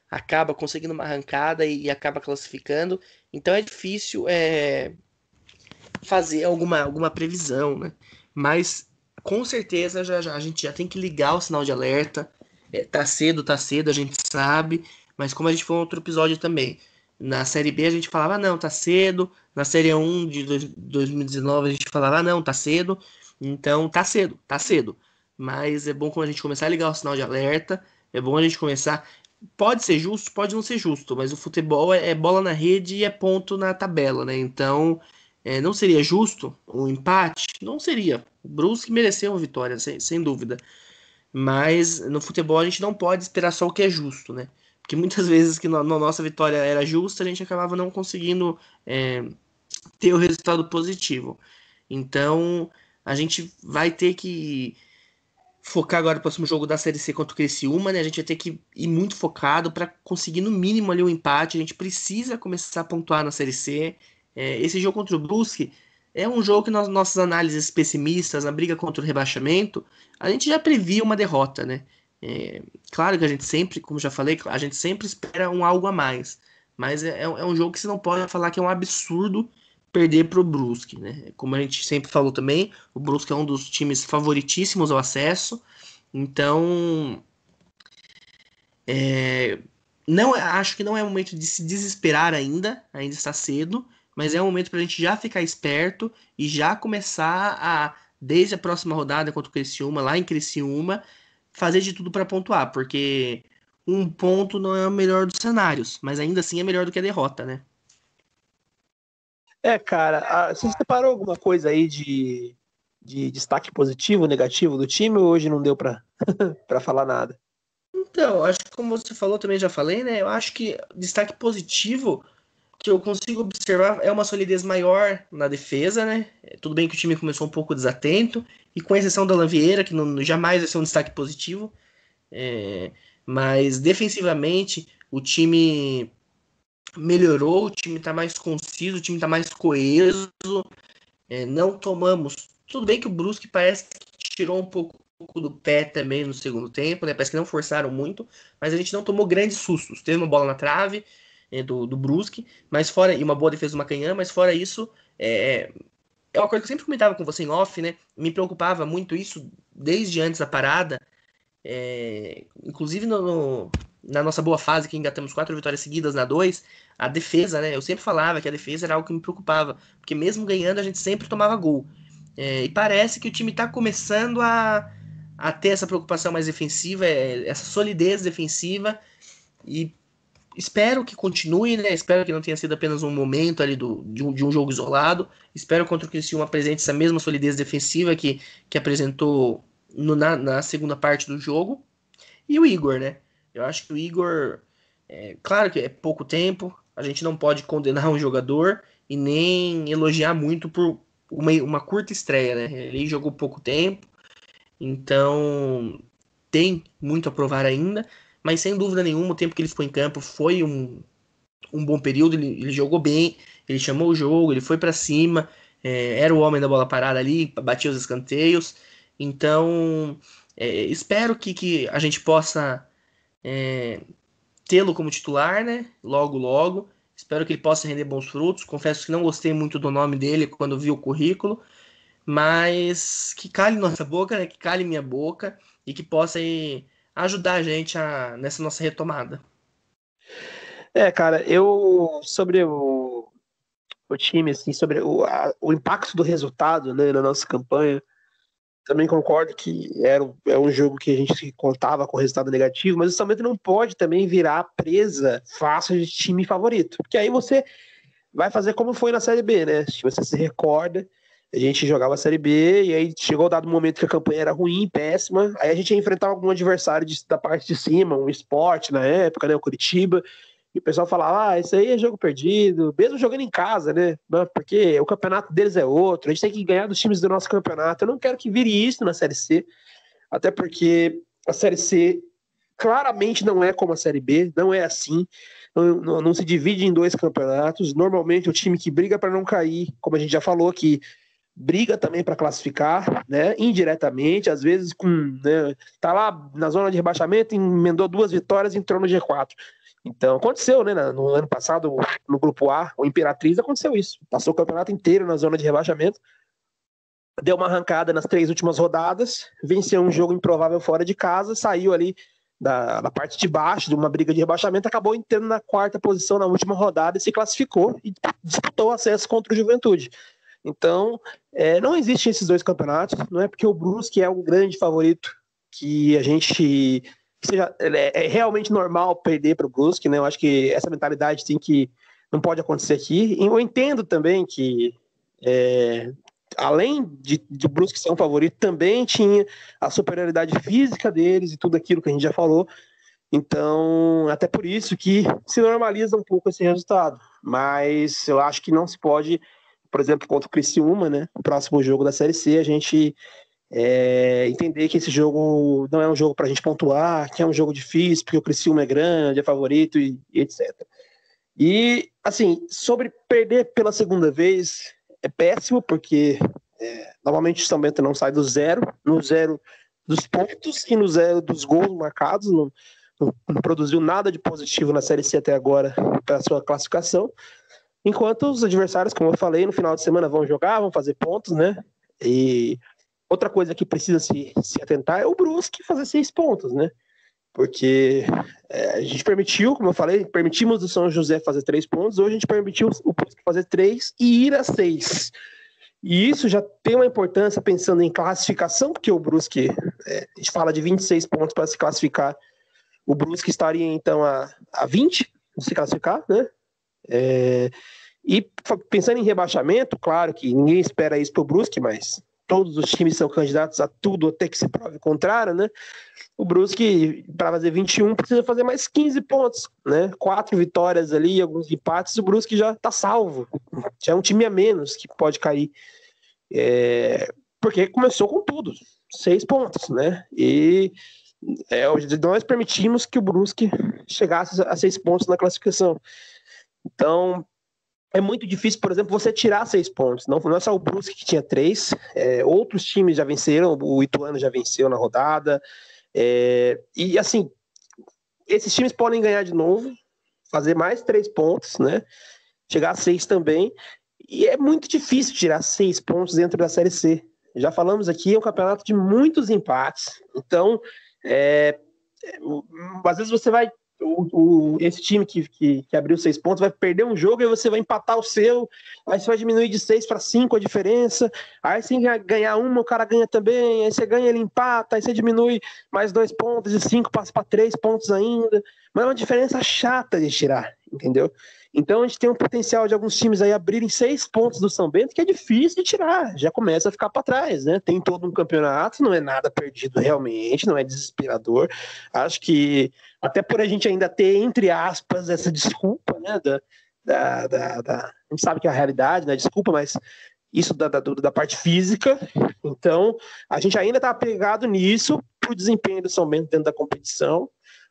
acaba conseguindo uma arrancada e, e acaba classificando. Então é difícil é, fazer alguma, alguma previsão, né? Mas com certeza já, já, a gente já tem que ligar o sinal de alerta. É, tá cedo, tá cedo, a gente sabe. Mas como a gente falou em outro episódio também, na Série B a gente falava, ah, não, tá cedo. Na Série um de dois mil e dezenove a gente falava, ah, não, tá cedo. Então tá cedo, tá cedo. Mas é bom quando a gente começar a ligar o sinal de alerta. É bom a gente começar. Pode ser justo, pode não ser justo, mas o futebol é, é bola na rede e é ponto na tabela, né? Então, é, não seria justo um empate? Não seria. O Brusque mereceu uma vitória, sem, sem dúvida. Mas no futebol a gente não pode esperar só o que é justo, né? Porque muitas vezes que na nossa vitória era justa, a gente acabava não conseguindo é, ter o resultado positivo. Então, a gente vai ter que focar agora no próximo jogo da Série C contra o Criciúma, né? A gente vai ter que ir muito focado para conseguir no mínimo ali um empate. A gente precisa começar a pontuar na Série C. É, esse jogo contra o Brusque é um jogo que nas nossas análises pessimistas, na briga contra o rebaixamento, a gente já previa uma derrota, né? É, claro que a gente sempre, como já falei, a gente sempre espera um algo a mais. Mas é, é um jogo que você não pode falar que é um absurdo perder para o Brusque, né? Como a gente sempre falou também, o Brusque é um dos times favoritíssimos ao acesso, então é, não acho que não é o momento de se desesperar ainda, ainda está cedo, mas é um momento para a gente já ficar esperto e já começar a, desde a próxima rodada contra o Criciúma, lá em Criciúma, fazer de tudo para pontuar, porque um ponto não é o melhor dos cenários, mas ainda assim é melhor do que a derrota, né? É, cara, a, você separou alguma coisa aí de, de destaque positivo, negativo do time ou hoje não deu pra, pra falar nada? Então, acho que como você falou, também já falei, né? Eu acho que destaque positivo que eu consigo observar é uma solidez maior na defesa, né? É, tudo bem que o time começou um pouco desatento, e com exceção da Lanvieira, que não, jamais vai ser um destaque positivo, é, mas defensivamente o time melhorou, o time tá mais conciso, o time tá mais coeso, é, não tomamos. Tudo bem que o Brusque parece que tirou um pouco do pé também no segundo tempo, né? Parece que não forçaram muito, mas a gente não tomou grandes sustos. Teve uma bola na trave é, do, do Brusque, mas fora, e uma boa defesa do Macanhã, mas fora isso, é, é uma coisa que eu sempre comentava com você em off, né? Me preocupava muito isso desde antes da parada, é, inclusive no, no, na nossa boa fase, que engatamos quatro vitórias seguidas na dois, a defesa, né? Eu sempre falava que a defesa era algo que me preocupava, porque mesmo ganhando a gente sempre tomava gol. É, e parece que o time está começando a, a ter essa preocupação mais defensiva, é, essa solidez defensiva, e espero que continue, né? Espero que não tenha sido apenas um momento ali do, de, um, de um jogo isolado. Espero contra o Criciúma apresente essa mesma solidez defensiva que, que apresentou no, na, na segunda parte do jogo. E o Igor, né? Eu acho que o Igor, é, claro que é pouco tempo, a gente não pode condenar um jogador e nem elogiar muito por uma, uma curta estreia, né? Ele jogou pouco tempo, então tem muito a provar ainda, mas sem dúvida nenhuma o tempo que ele ficou em campo foi um, um bom período, ele, ele jogou bem, ele chamou o jogo, ele foi para cima, é, era o homem da bola parada ali, batia os escanteios, então é, espero que, que a gente possa é, tê-lo como titular, né? Logo, logo. Espero que ele possa render bons frutos. Confesso que não gostei muito do nome dele quando vi o currículo, mas que cale nossa boca, né? Que cale minha boca e que possa aí, ajudar a gente a, nessa nossa retomada. É, cara, eu sobre o, o time, assim, sobre o, a- o impacto do resultado, né, na nossa campanha, também concordo que era um, é um jogo que a gente contava com resultado negativo, mas o São Bento não pode também virar presa fácil de time favorito, porque aí você vai fazer como foi na Série B, né? Se você se recorda, a gente jogava a Série B e aí chegou o dado momento que a campanha era ruim, péssima, aí a gente ia enfrentar algum adversário de, da parte de cima, um esporte na época, né, o Curitiba, e o pessoal falava, ah, isso aí é jogo perdido, mesmo jogando em casa, né? Porque o campeonato deles é outro, a gente tem que ganhar dos times do nosso campeonato. Eu não quero que vire isso na Série C, até porque a Série C claramente não é como a Série B, não é assim. Não, não, não se divide em dois campeonatos. Normalmente o time que briga para não cair, como a gente já falou aqui, briga também para classificar, né, indiretamente, às vezes com, né, tá lá na zona de rebaixamento, emendou duas vitórias e entrou no G quatro. Então aconteceu, né, no ano passado no grupo A, o Imperatriz, aconteceu isso, passou o campeonato inteiro na zona de rebaixamento, deu uma arrancada nas três últimas rodadas, venceu um jogo improvável fora de casa, saiu ali da, da parte de baixo de uma briga de rebaixamento, acabou entrando na quarta posição na última rodada e se classificou e disputou o acesso contra o Juventude. Então, é, não existem esses dois campeonatos, não é porque o Brusque é um grande favorito que a gente que seja, é, é realmente normal perder para o Brusque, né? Eu acho que essa mentalidade tem que não pode acontecer aqui. E eu entendo também que é, além de, de Brusque ser um favorito, também tinha a superioridade física deles e tudo aquilo que a gente já falou. Então, até por isso que se normaliza um pouco esse resultado. Mas eu acho que não se pode, por exemplo, contra o Criciúma, né, o próximo jogo da Série C, a gente é, entender que esse jogo não é um jogo para a gente pontuar, que é um jogo difícil, porque o Criciúma é grande, é favorito e, e etcétera. E, assim, sobre perder pela segunda vez, é péssimo, porque é, normalmente o São Bento não sai do zero, no zero dos pontos e no zero dos gols marcados, não, não, não produziu nada de positivo na Série C até agora para a sua classificação. Enquanto os adversários, como eu falei, no final de semana vão jogar, vão fazer pontos, né? E outra coisa que precisa se, se atentar é o Brusque fazer seis pontos, né? Porque é, a gente permitiu, como eu falei, permitimos o São José fazer três pontos, hoje a gente permitiu o Brusque fazer três e ir a seis. E isso já tem uma importância pensando em classificação, porque o Brusque, é, a gente fala de vinte e seis pontos para se classificar, o Brusque estaria então a, a vinte de se classificar, né? É, e pensando em rebaixamento, claro que ninguém espera isso para o Brusque, mas todos os times são candidatos a tudo até que se prove o contrário, né? O Brusque, para fazer vinte e um, precisa fazer mais quinze pontos, né? Quatro vitórias ali, alguns empates, o Brusque já está salvo. Já é um time a menos que pode cair. É, porque começou com tudo, seis pontos, né? E é, nós permitimos que o Brusque chegasse a seis pontos na classificação. Então, é muito difícil, por exemplo, você tirar seis pontos. Não, não é só o Brusque que tinha três, é, outros times já venceram, o Ituano já venceu na rodada. É, e assim, esses times podem ganhar de novo, fazer mais três pontos, né? Chegar a seis também. E é muito difícil tirar seis pontos dentro da Série C. Já falamos aqui, é um campeonato de muitos empates. Então, é, às vezes você vai. O, o, esse time que, que, que abriu seis pontos vai perder um jogo e você vai empatar o seu, aí você vai diminuir de seis para cinco a diferença, aí se ganhar uma, o cara ganha também, aí você ganha, ele empata, aí você diminui mais dois pontos, de cinco passa para três pontos ainda, mas é uma diferença chata de tirar, entendeu? Então a gente tem um potencial de alguns times aí abrirem seis pontos do São Bento que é difícil de tirar, já começa a ficar para trás, né? Tem todo um campeonato, não é nada perdido realmente, não é desesperador. Acho que até por a gente ainda ter, entre aspas, essa desculpa, né? Da, da, da, da... A gente sabe que é a realidade, né? Desculpa, mas isso da, da, da parte física. Então a gente ainda está apegado nisso pro desempenho do São Bento dentro da competição,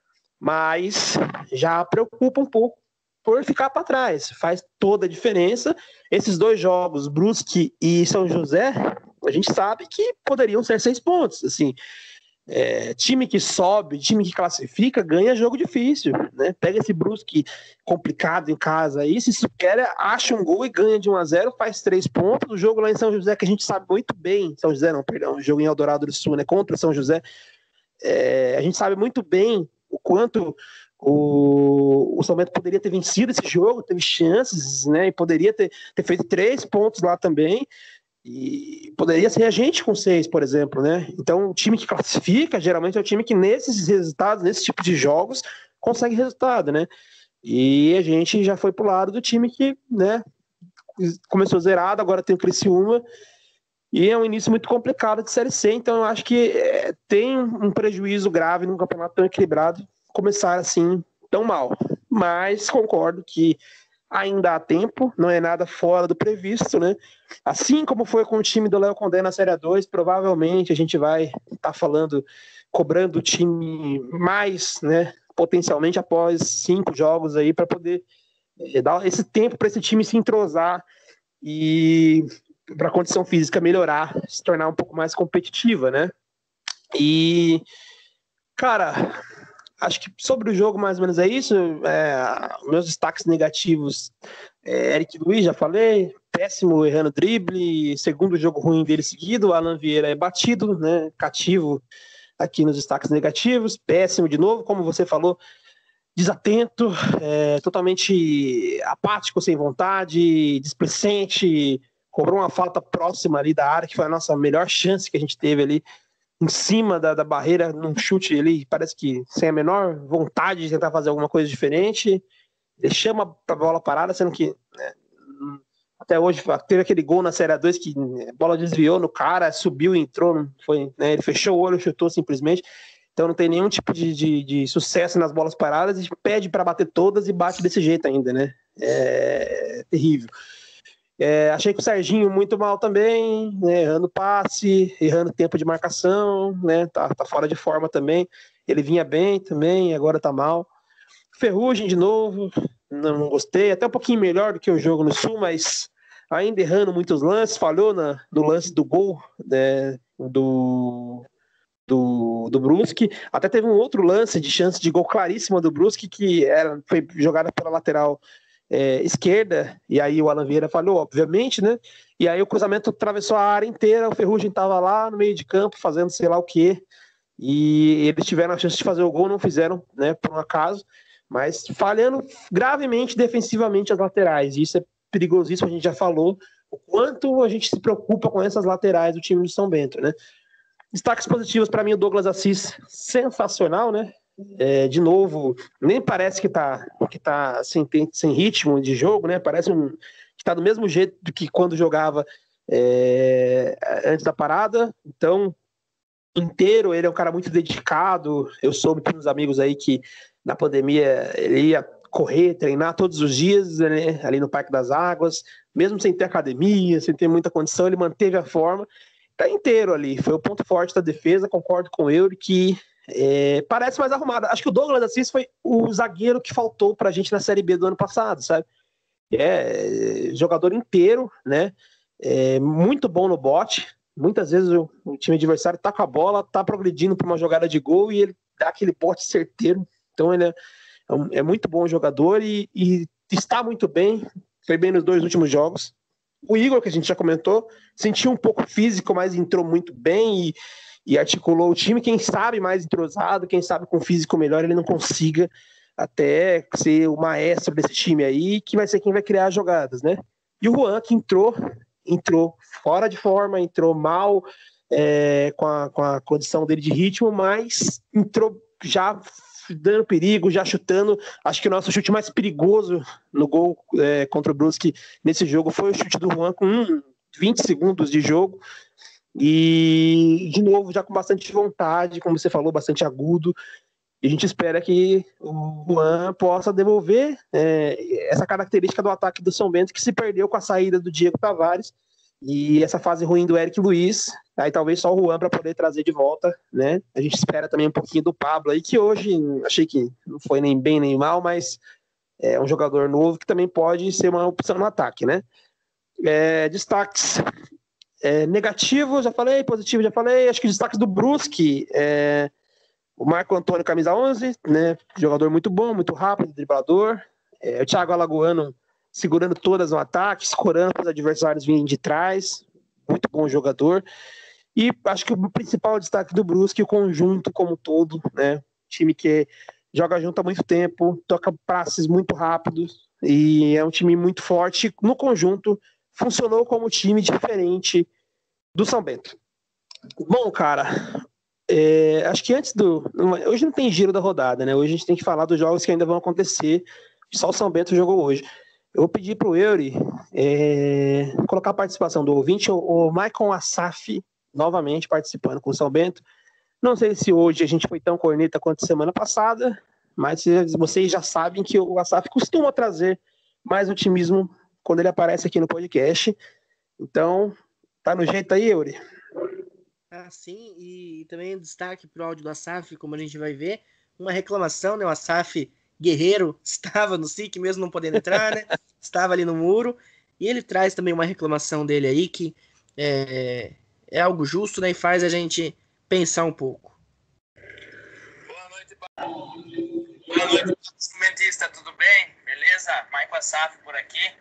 mas já preocupa um pouco por ficar para trás, faz toda a diferença. Esses dois jogos, Brusque e São José, a gente sabe que poderiam ser seis pontos, assim, é, time que sobe, time que classifica, ganha jogo difícil, né? Pega esse Brusque complicado em casa aí, se quer, acha um gol e ganha de um a zero, faz três pontos. O jogo lá em São José, que a gente sabe muito bem, São José não, perdão, o jogo em Eldorado do Sul, né, contra São José, é, a gente sabe muito bem o quanto O, o São Bento poderia ter vencido esse jogo, teve chances, né? E poderia ter, ter feito três pontos lá também. E poderia ser a gente com seis, por exemplo, né? Então, o time que classifica geralmente é o time que nesses resultados, nesse tipo de jogos, consegue resultado, né? E a gente já foi pro lado do time que, né, começou zerado, agora tem o Criciúma. E é um início muito complicado de Série C, então eu acho que é, tem um prejuízo grave num campeonato tão equilibrado começar assim tão mal. Mas concordo que ainda há tempo, não é nada fora do previsto, né? Assim como foi com o time do Léo Condé na Série dois, provavelmente a gente vai estar tá falando, cobrando o time mais, né? Potencialmente após cinco jogos aí, para poder é, dar esse tempo para esse time se entrosar e para a condição física melhorar, se tornar um pouco mais competitiva, né? E, cara, acho que sobre o jogo mais ou menos é isso. É, meus destaques negativos, é, Eric Luiz, já falei, péssimo errando drible, segundo jogo ruim dele seguido, o Alan Vieira é batido, né? Cativo aqui nos destaques negativos, péssimo de novo, como você falou, desatento, é, totalmente apático, sem vontade, displicente, cobrou uma falta próxima ali da área, que foi a nossa melhor chance que a gente teve ali, em cima da, da barreira, num chute ali, parece que sem a menor vontade de tentar fazer alguma coisa diferente, deixamos a bola parada, sendo que, né, até hoje teve aquele gol na Série dois que a bola desviou no cara, subiu e entrou, foi, né, ele fechou o olho, chutou simplesmente. Então não tem nenhum tipo de, de, de sucesso nas bolas paradas e pede para bater todas e bate desse jeito ainda, né? É terrível. É, achei que o Serginho muito mal também, né? Errando passe, errando tempo de marcação, né? Tá, tá fora de forma também. Ele vinha bem também, agora tá mal. Ferrugem de novo, não, não gostei. Até um pouquinho melhor do que o jogo no Sul, mas ainda errando muitos lances. Falhou na, no lance do gol, né? Do... Do, do Brusque, até teve um outro lance de chance de gol claríssima do Brusque, que era, foi jogada pela lateral é, esquerda, e aí o Alan Vieira falhou, obviamente, né? E aí o cruzamento atravessou a área inteira, o Ferrugem estava lá no meio de campo, fazendo sei lá o quê, e eles tiveram a chance de fazer o gol, não fizeram, né, por um acaso, mas falhando gravemente defensivamente as laterais, e isso é perigosíssimo, a gente já falou, o quanto a gente se preocupa com essas laterais do time de São Bento, né? Destaques positivos para mim, o Douglas Assis, sensacional, né? É, de novo, nem parece que tá, que tá sem, sem ritmo de jogo, né? Parece um, que tá do mesmo jeito do que quando jogava é, antes da parada. Então, inteiro, ele é um cara muito dedicado. Eu soube que uns amigos aí que na pandemia ele ia correr, treinar todos os dias, né? Ali no Parque das Águas, mesmo sem ter academia, sem ter muita condição, ele manteve a forma. Tá inteiro ali, foi o ponto forte da defesa, concordo com o Eury, que é, parece mais arrumado. Acho que o Douglas Assis foi o zagueiro que faltou pra gente na Série B do ano passado, sabe? É, jogador inteiro, né? É, muito bom no bote. Muitas vezes o, o time adversário tá com a bola, tá progredindo para uma jogada de gol e ele dá aquele bote certeiro. Então ele é, é muito bom jogador e, e está muito bem. Foi bem nos dois últimos jogos. O Igor, que a gente já comentou, sentiu um pouco físico, mas entrou muito bem e, e articulou o time. Quem sabe mais entrosado, quem sabe com físico melhor, ele não consiga até ser o maestro desse time aí, que vai ser quem vai criar as jogadas, né? E o Juan, que entrou, entrou fora de forma, entrou mal, é, com, a, com a condição dele de ritmo, mas entrou já dando perigo, já chutando. Acho que o nosso chute mais perigoso no gol é, contra o Brusque nesse jogo foi o chute do Juan com hum, vinte segundos de jogo e de novo já com bastante vontade, como você falou, bastante agudo, e a gente espera que o Juan possa devolver é, essa característica do ataque do São Bento que se perdeu com a saída do Diego Tavares e essa fase ruim do Eric Luiz, aí talvez só o Juan para poder trazer de volta, né? A gente espera também um pouquinho do Pablo aí, que hoje achei que não foi nem bem nem mal, mas é um jogador novo que também pode ser uma opção no ataque, né? É, destaques é, negativos, já falei, positivo, já falei, acho que destaques do Brusque, é, o Marco Antônio, camisa onze, né? Jogador muito bom, muito rápido, driblador, é, o Thiago Alagoano segurando todas no ataque, escorando para os adversários virem de trás, muito bom jogador. E acho que o principal destaque do Brusque, o conjunto como todo, né? Time que joga junto há muito tempo, toca passes muito rápidos e é um time muito forte. No conjunto, funcionou como time diferente do São Bento. Bom, cara, é, acho que antes do... Hoje não tem giro da rodada, né? Hoje a gente tem que falar dos jogos que ainda vão acontecer. Só o São Bento jogou hoje. Eu vou pedir para o Eury é, colocar a participação do ouvinte, o Maicon Assaf, novamente participando com o São Bento. Não sei se hoje a gente foi tão corneta quanto semana passada, mas vocês já sabem que o Assaf costuma trazer mais otimismo quando ele aparece aqui no podcast. Então, tá no jeito aí, Eury? Ah, sim, e também destaque para o áudio do Assaf, como a gente vai ver, uma reclamação, né? O Assaf guerreiro estava no S I C, mesmo não podendo entrar, né? Estava ali no muro. E ele traz também uma reclamação dele aí que é, é algo justo, né? E faz a gente pensar um pouco. Boa noite, Boa noite, instrumentista, tudo bem? Beleza? Maico Asaf por aqui.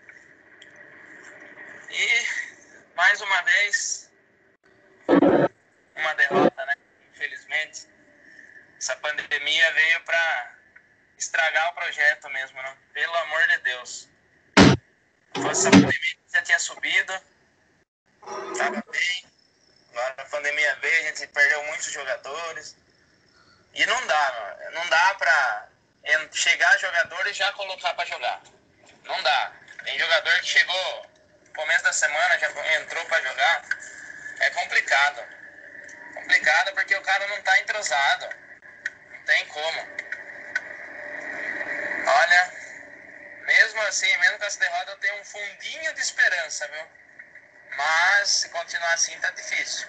E mais uma vez, uma derrota, né? Infelizmente. Essa pandemia veio para estragar o projeto mesmo, né? Pelo amor de Deus. Se fosse a pandemia já tinha subido, tava bem. Agora a pandemia veio, a gente perdeu muitos jogadores. E não dá, não dá pra chegar jogador e já colocar pra jogar. Não dá. Tem jogador que chegou no começo da semana, já entrou pra jogar. É complicado. Complicado porque o cara não tá entrosado. Não tem como. Olha, mesmo assim, mesmo com essa derrota, eu tenho um fundinho de esperança, viu? Mas se continuar assim, tá difícil.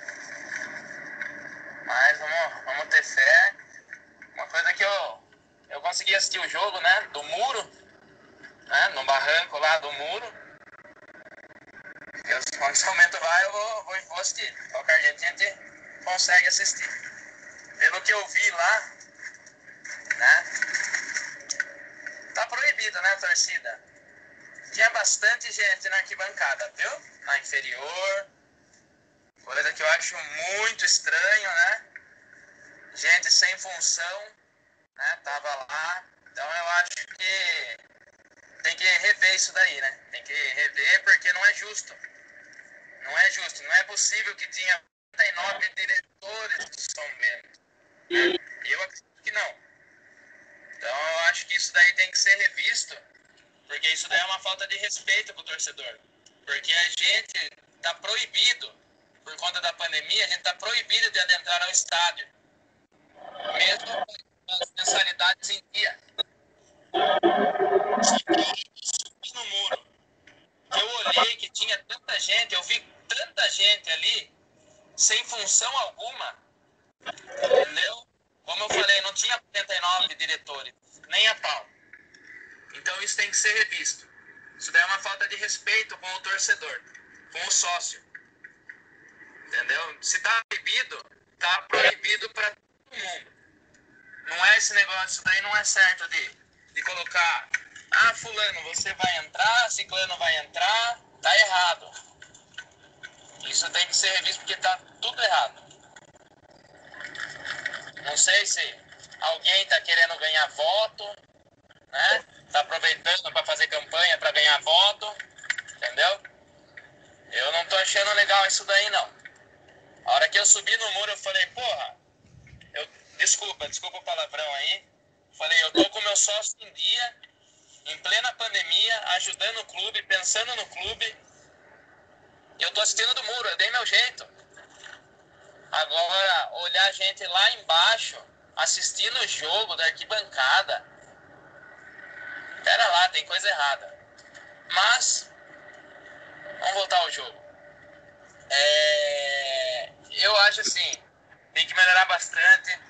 Mas vamos, vamos ter fé. Uma coisa que eu, eu consegui assistir o jogo, né, do Muro, né, no barranco lá do Muro. Eu, quando esse momento vai, eu vou, vou, vou assistir. Qualquer jeito a gente consegue assistir. Pelo que eu vi lá, né, tá proibido, né, a torcida. Tinha bastante gente na arquibancada, viu? Na inferior. Coisa que eu acho muito estranho, né? Gente sem função, né? Tava lá. Então eu acho que tem que rever isso daí, né? Tem que rever porque não é justo. Não é justo. Não é possível que tinha trinta e nove diretores do São Bento. Eu acredito que não. Então eu acho que isso daí tem que ser revisto, porque isso daí é uma falta de respeito pro torcedor. Porque a gente tá proibido, por conta da pandemia, a gente tá proibido de adentrar ao estádio. Mesmo com as mensalidades em dia. Subi no Muro. Eu olhei que tinha tanta gente, eu vi tanta gente ali, sem função alguma. Entendeu? Como eu falei, não tinha quarenta e nove diretores, nem a pau. Então isso tem que ser revisto. Isso daí é uma falta de respeito com o torcedor, com o sócio. Entendeu? Se tá proibido, tá proibido para todo mundo. Não é esse negócio, isso daí não é certo de, de colocar, ah, fulano, você vai entrar, ciclano vai entrar, tá errado. Isso tem que ser revisto porque tá tudo errado. Não sei se alguém tá querendo ganhar voto, né? Tá aproveitando para fazer campanha para ganhar voto, entendeu? Eu não tô achando legal isso daí, não. A hora que eu subi no muro, eu falei, porra, eu, desculpa, desculpa o palavrão aí. Falei, eu tô com meu sócio em dia, em plena pandemia, ajudando o clube, pensando no clube. Eu tô assistindo do muro, eu dei meu jeito. Agora, olhar a gente lá embaixo, assistindo o jogo da arquibancada. Pera lá, tem coisa errada. Mas, vamos voltar ao jogo. É, eu acho assim, tem que melhorar bastante.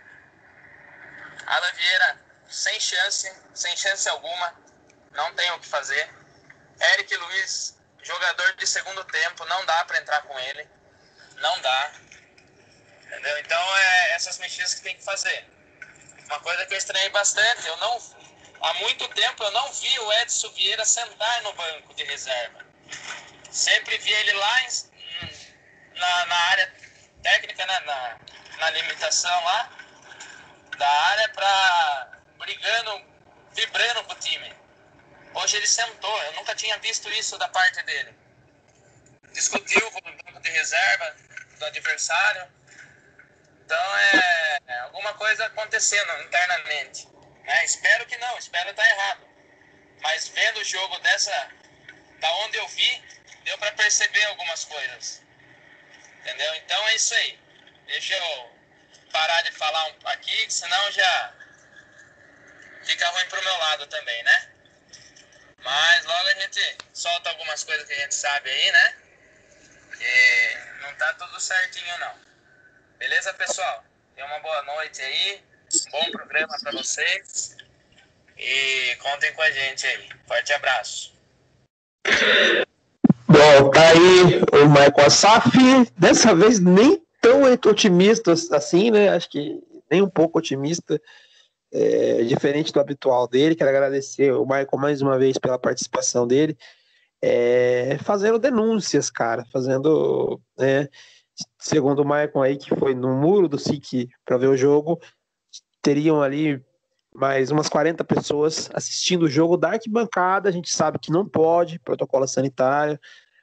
Alan Vieira, sem chance, sem chance alguma, não tem o que fazer. Eric Luiz, jogador de segundo tempo, não dá para entrar com ele, não dá. Entendeu? Então é essas mexidas que tem que fazer. Uma coisa que eu estranhei bastante, eu não, há muito tempo eu não vi o Edson Vieira sentar no banco de reserva. Sempre vi ele lá em, na, na área técnica, né, na, na limitação lá da área, pra, brigando, vibrando pro time. Hoje ele sentou, eu nunca tinha visto isso da parte dele. Discutiu com o banco de reserva do adversário. Então é, é alguma coisa acontecendo internamente. Né? Espero que não, espero estar errado. Mas vendo o jogo dessa, da onde eu vi, deu para perceber algumas coisas. Entendeu? Então é isso aí. Deixa eu parar de falar um, aqui, senão já fica ruim pro meu lado também, né? Mas logo a gente solta algumas coisas que a gente sabe aí, né? E não tá tudo certinho não. Beleza, pessoal? Tenha uma boa noite aí. Um bom programa para vocês. E contem com a gente aí. Forte abraço. Bom, tá aí o Michael Assaf, dessa vez nem tão otimista assim, né? Acho que nem um pouco otimista, é, diferente do habitual dele. Quero agradecer o Michael mais uma vez pela participação dele, é, fazendo denúncias, cara, fazendo, né, segundo o Michael aí, que foi no muro do S I C para ver o jogo, teriam ali mais umas quarenta pessoas assistindo o jogo da arquibancada. A gente sabe que não pode, protocolo sanitário,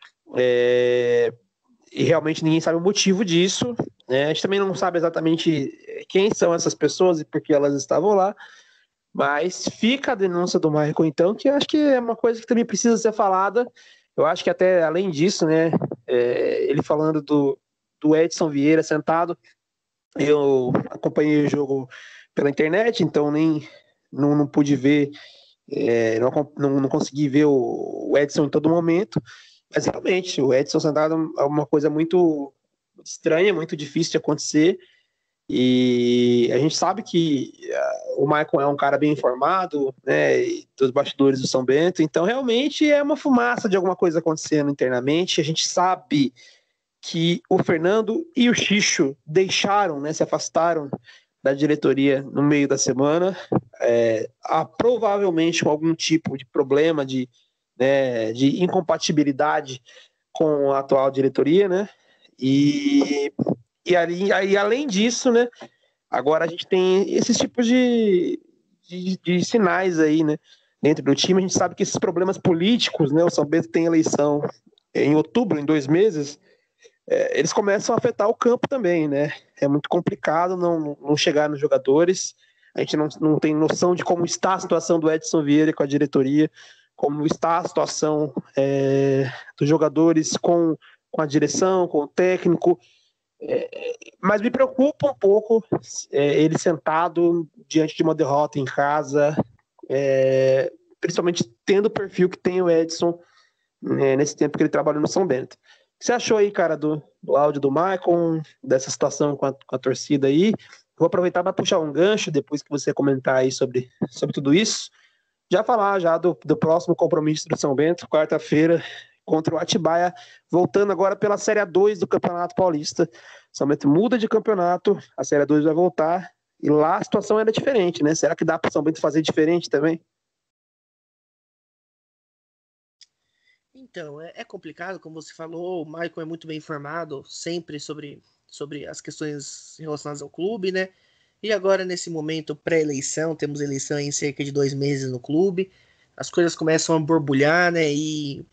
é, e realmente ninguém sabe o motivo disso, né? A gente também não sabe exatamente quem são essas pessoas e por que elas estavam lá, mas fica a denúncia do Michael, então, que eu acho que é uma coisa que também precisa ser falada. Eu acho que até além disso, né, é, ele falando do, do Edson Vieira sentado, eu acompanhei o jogo pela internet, então nem não, não pude ver, é, não, não, não consegui ver o, o Edson em todo momento, mas realmente o Edson sentado é uma coisa muito estranha, muito difícil de acontecer, e a gente sabe que uh, o Michael é um cara bem informado, né, dos bastidores do São Bento, então realmente é uma fumaça de alguma coisa acontecendo internamente. A gente sabe que o Fernando e o Xixo deixaram, né, se afastaram da diretoria no meio da semana, é, há provavelmente com algum tipo de problema, de, né, de incompatibilidade com a atual diretoria, né, e, e, ali, e além disso, né, agora a gente tem esses tipos de, de, de sinais aí, né, dentro do time. A gente sabe que esses problemas políticos, né, o São Bento tem eleição em outubro, em dois meses, é, eles começam a afetar o campo também, né? É muito complicado não, não chegar nos jogadores. A gente não, não tem noção de como está a situação do Edson Vieira com a diretoria, como está a situação é, dos jogadores com, com a direção, com o técnico. É, mas me preocupa um pouco é, ele sentado diante de uma derrota em casa, é, principalmente tendo o perfil que tem o Edson, né, nesse tempo que ele trabalhou no São Bento. O que você achou aí, cara, do, do áudio do Michael, dessa situação com a, com a torcida aí? Vou aproveitar para puxar um gancho, depois que você comentar aí sobre, sobre tudo isso. Já falar já do, do próximo compromisso do São Bento, quarta-feira, contra o Atibaia, voltando agora pela Série dois do Campeonato Paulista. São Bento muda de campeonato, a Série dois vai voltar, e lá a situação era diferente, né? Será que dá para o São Bento fazer diferente também? Então, é, é complicado, como você falou, o Michael é muito bem informado sempre sobre, sobre as questões relacionadas ao clube, né? E agora, nesse momento pré-eleição, temos eleição em cerca de dois meses no clube, as coisas começam a borbulhar, né? E,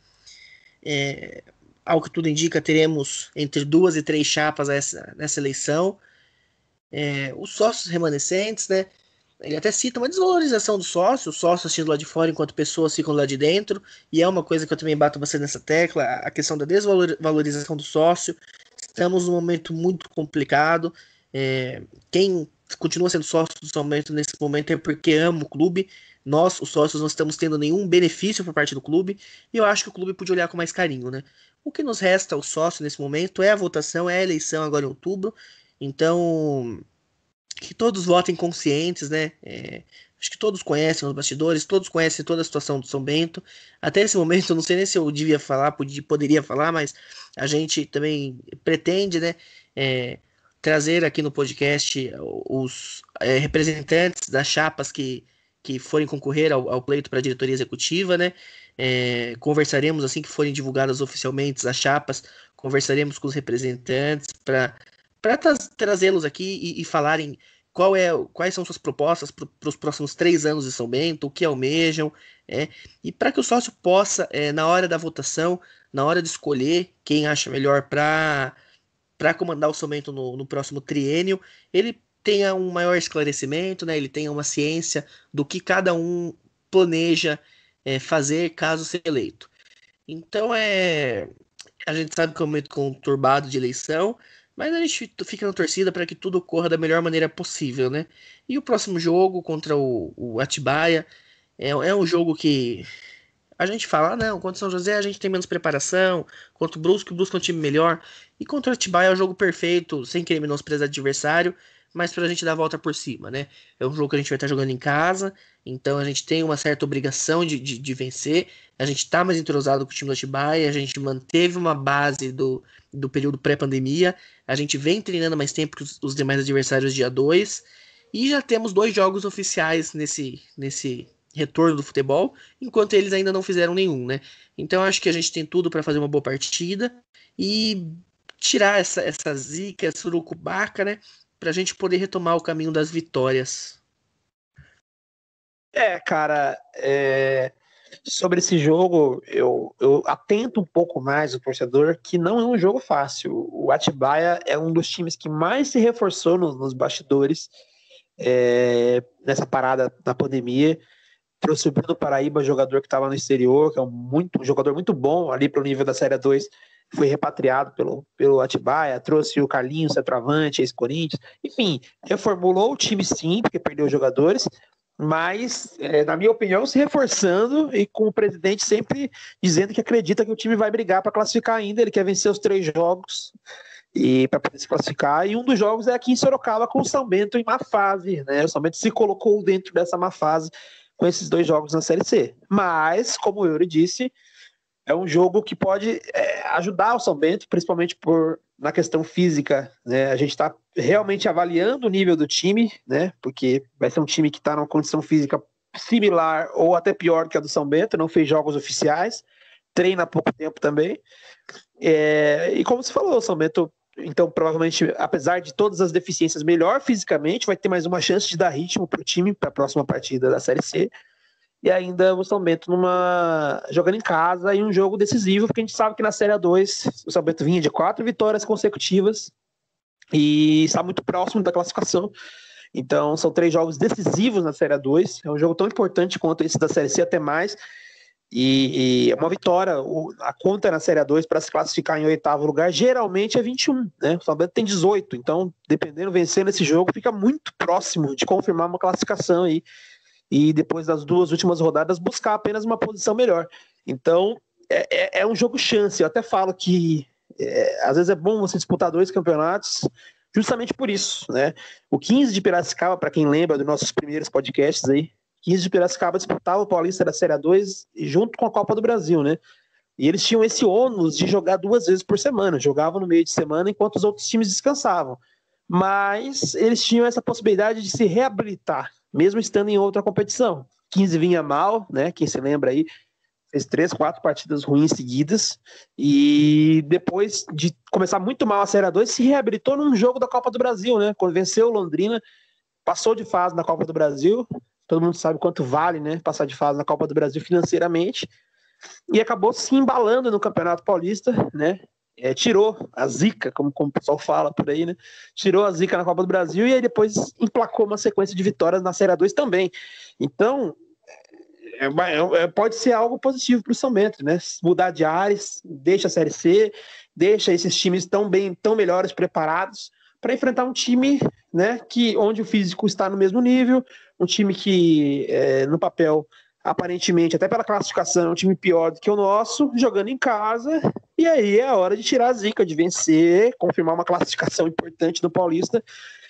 é, ao que tudo indica, teremos entre duas e três chapas essa, nessa eleição. É, os sócios remanescentes, né? Ele até cita uma desvalorização do sócio, o sócio assistindo lá de fora enquanto pessoas ficam lá de dentro, e é uma coisa que eu também bato bastante nessa tecla, a questão da desvalorização do sócio. Estamos num momento muito complicado. É, quem continua sendo sócio do São Bento nesse momento é porque ama o clube. Nós, os sócios, não estamos tendo nenhum benefício por parte do clube, e eu acho que o clube podia olhar com mais carinho, né? O que nos resta ao sócio nesse momento é a votação, é a eleição agora em outubro. Então, que todos votem conscientes, né? É, acho que todos conhecem os bastidores, todos conhecem toda a situação do São Bento. Até esse momento, eu não sei nem se eu devia falar, podia, poderia falar, mas a gente também pretende, né? É, trazer aqui no podcast os é, representantes das chapas que, que forem concorrer ao, ao pleito para a diretoria executiva, né? É, conversaremos assim que forem divulgadas oficialmente as chapas, conversaremos com os representantes para para tra trazê-los aqui e, e falarem qual é, quais são suas propostas para os próximos três anos de São Bento, o que almejam, é, e para que o sócio possa, é, na hora da votação, na hora de escolher quem acha melhor para para comandar o São Bento no, no próximo triênio, ele tenha um maior esclarecimento, né, ele tenha uma ciência do que cada um planeja é, fazer caso seja eleito. Então, é, a gente sabe que é um momento conturbado de eleição, mas a gente fica na torcida para que tudo ocorra da melhor maneira possível, né? E o próximo jogo contra o, o Atibaia é, é um jogo que a gente fala, ah, não, contra o São José a gente tem menos preparação, contra o Brusque, o Brusque é um time melhor, e contra o Atibaia é o jogo perfeito, sem querer menosprezar adversário, mas pra gente dar a volta por cima, né? É um jogo que a gente vai estar jogando em casa, então a gente tem uma certa obrigação de, de, de vencer. A gente tá mais entrosado com o time do Atibaia, a gente manteve uma base do, do período pré-pandemia, a gente vem treinando mais tempo que os, os demais adversários dia dois, e já temos dois jogos oficiais nesse, nesse retorno do futebol, enquanto eles ainda não fizeram nenhum, né? Então acho que a gente tem tudo para fazer uma boa partida e tirar essa, essa zica, essa surucubaca, né? Pra gente poder retomar o caminho das vitórias. É, cara, é... sobre esse jogo, eu, eu atento um pouco mais o torcedor que não é um jogo fácil. O Atibaia é um dos times que mais se reforçou nos, nos bastidores é... nessa parada da pandemia. Trouxe o Bruno Paraíba, jogador que estava no exterior, que é um, muito, um jogador muito bom ali para o nível da Série dois, foi repatriado pelo, pelo Atibaia, trouxe o Carlinhos, centroavante, ex-Corinthians, enfim, reformulou o time sim, porque perdeu os jogadores, mas, é, na minha opinião, se reforçando e com o presidente sempre dizendo que acredita que o time vai brigar para classificar ainda, ele quer vencer os três jogos e para poder se classificar, e um dos jogos é aqui em Sorocaba com o São Bento em má fase, né? O São Bento se colocou dentro dessa má fase com esses dois jogos na Série C. Mas, como o Yuri disse, é um jogo que pode é, ajudar o São Bento, principalmente por, na questão física, né? A gente está realmente avaliando o nível do time, né? Porque vai ser um time que está numa condição física similar ou até pior que a do São Bento, não fez jogos oficiais, treina há pouco tempo também. É, e como você falou, o São Bento, então, provavelmente, apesar de todas as deficiências, melhor fisicamente, vai ter mais uma chance de dar ritmo para o time para a próxima partida da Série C. E ainda o São Bento numa... jogando em casa e um jogo decisivo, porque a gente sabe que na Série dois o São Bento vinha de quatro vitórias consecutivas e está muito próximo da classificação. Então, são três jogos decisivos na Série dois. É um jogo tão importante quanto esse da Série C, até mais. E, e uma vitória, o, a conta na Série dois para se classificar em oitavo lugar geralmente é vinte e um, né? O São Bento tem dezoito, então dependendo, vencendo esse jogo, fica muito próximo de confirmar uma classificação aí e depois das duas últimas rodadas buscar apenas uma posição melhor. Então é, é, é um jogo chance. Eu até falo que é, às vezes é bom você disputar dois campeonatos justamente por isso, né? O quinze de Piracicaba, para quem lembra dos nossos primeiros podcasts aí, quinze de Piracicaba disputava o Paulista da Série dois junto com a Copa do Brasil, né? E eles tinham esse ônus de jogar duas vezes por semana, jogavam no meio de semana enquanto os outros times descansavam. Mas eles tinham essa possibilidade de se reabilitar, mesmo estando em outra competição. quinze vinha mal, né? Quem se lembra aí, fez três, quatro partidas ruins seguidas, e depois de começar muito mal a Série dois, se reabilitou num jogo da Copa do Brasil, né? Quando venceu o Londrina, passou de fase na Copa do Brasil. Todo mundo sabe quanto vale, né, passar de fase na Copa do Brasil financeiramente, e acabou se embalando no Campeonato Paulista, né, é, tirou a zica, como, como o pessoal fala por aí, né, tirou a zica na Copa do Brasil e aí depois emplacou uma sequência de vitórias na Série dois também. Então, é, é, pode ser algo positivo para o São Bento, né, mudar de ares, deixa a Série C, deixa esses times tão bem, tão melhores preparados para enfrentar um time, né, que, onde o físico está no mesmo nível, um time que, é, no papel, aparentemente, até pela classificação, é um time pior do que o nosso, jogando em casa, e aí é a hora de tirar a zica, de vencer, confirmar uma classificação importante do Paulista,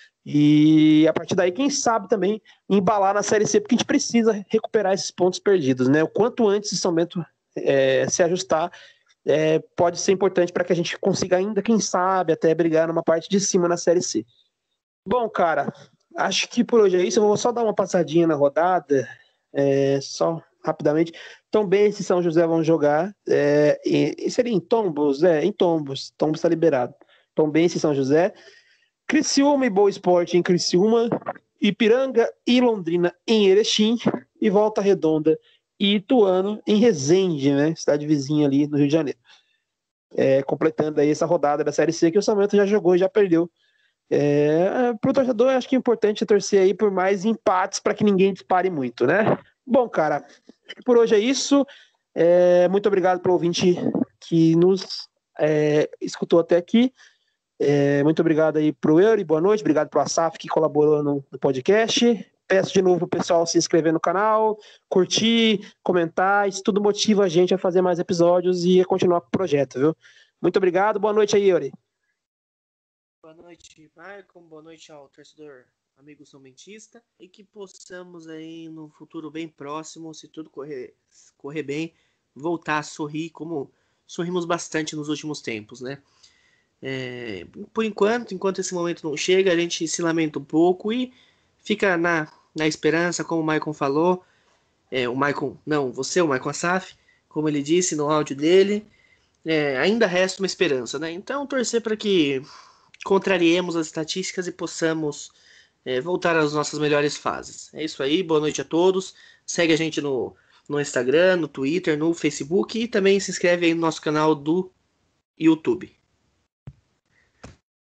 e a partir daí, quem sabe também, embalar na Série C, porque a gente precisa recuperar esses pontos perdidos, né, o quanto antes o São Bento é, se ajustar, é, pode ser importante para que a gente consiga ainda, quem sabe, até brigar numa parte de cima na Série C. Bom, cara, acho que por hoje é isso. Eu vou só dar uma passadinha na rodada, é, só rapidamente. Tombense e São José vão jogar. É, e, e seria em Tombos? É, em Tombos. Tombos está liberado. Tombense e São José. Criciúma e Boa Esporte em Criciúma. Ipiranga e Londrina em Erechim. E Volta Redonda e Ituano em Resende, né? Cidade vizinha ali no Rio de Janeiro. É, completando aí essa rodada da Série C que o São Bento já jogou e já perdeu. É, para o torcedor, acho que é importante torcer aí por mais empates para que ninguém dispare muito, né? Bom, cara, por hoje é isso. É, muito obrigado pelo ouvinte que nos é, escutou até aqui. É, muito obrigado aí pro Euri, boa noite. Obrigado pro Asaf que colaborou no, no podcast. Peço de novo pro pessoal se inscrever no canal, curtir, comentar. Isso tudo motiva a gente a fazer mais episódios e a continuar com o projeto, viu? Muito obrigado. Boa noite aí, Euri. Boa noite, Maicon. Boa noite ao torcedor amigo São Bentista. E que possamos aí no futuro bem próximo, se tudo correr, correr bem, voltar a sorrir como sorrimos bastante nos últimos tempos, né? É, por enquanto, enquanto esse momento não chega, a gente se lamenta um pouco e fica na, na esperança, como o Maicon falou. É, o Maicon, não, você, o Maicon Assaf, como ele disse no áudio dele, é, ainda resta uma esperança, né? Então, torcer para que contrariemos as estatísticas e possamos é, voltar às nossas melhores fases. É isso aí, boa noite a todos. Segue a gente no, no Instagram, no Twitter, no Facebook e também se inscreve aí no nosso canal do YouTube.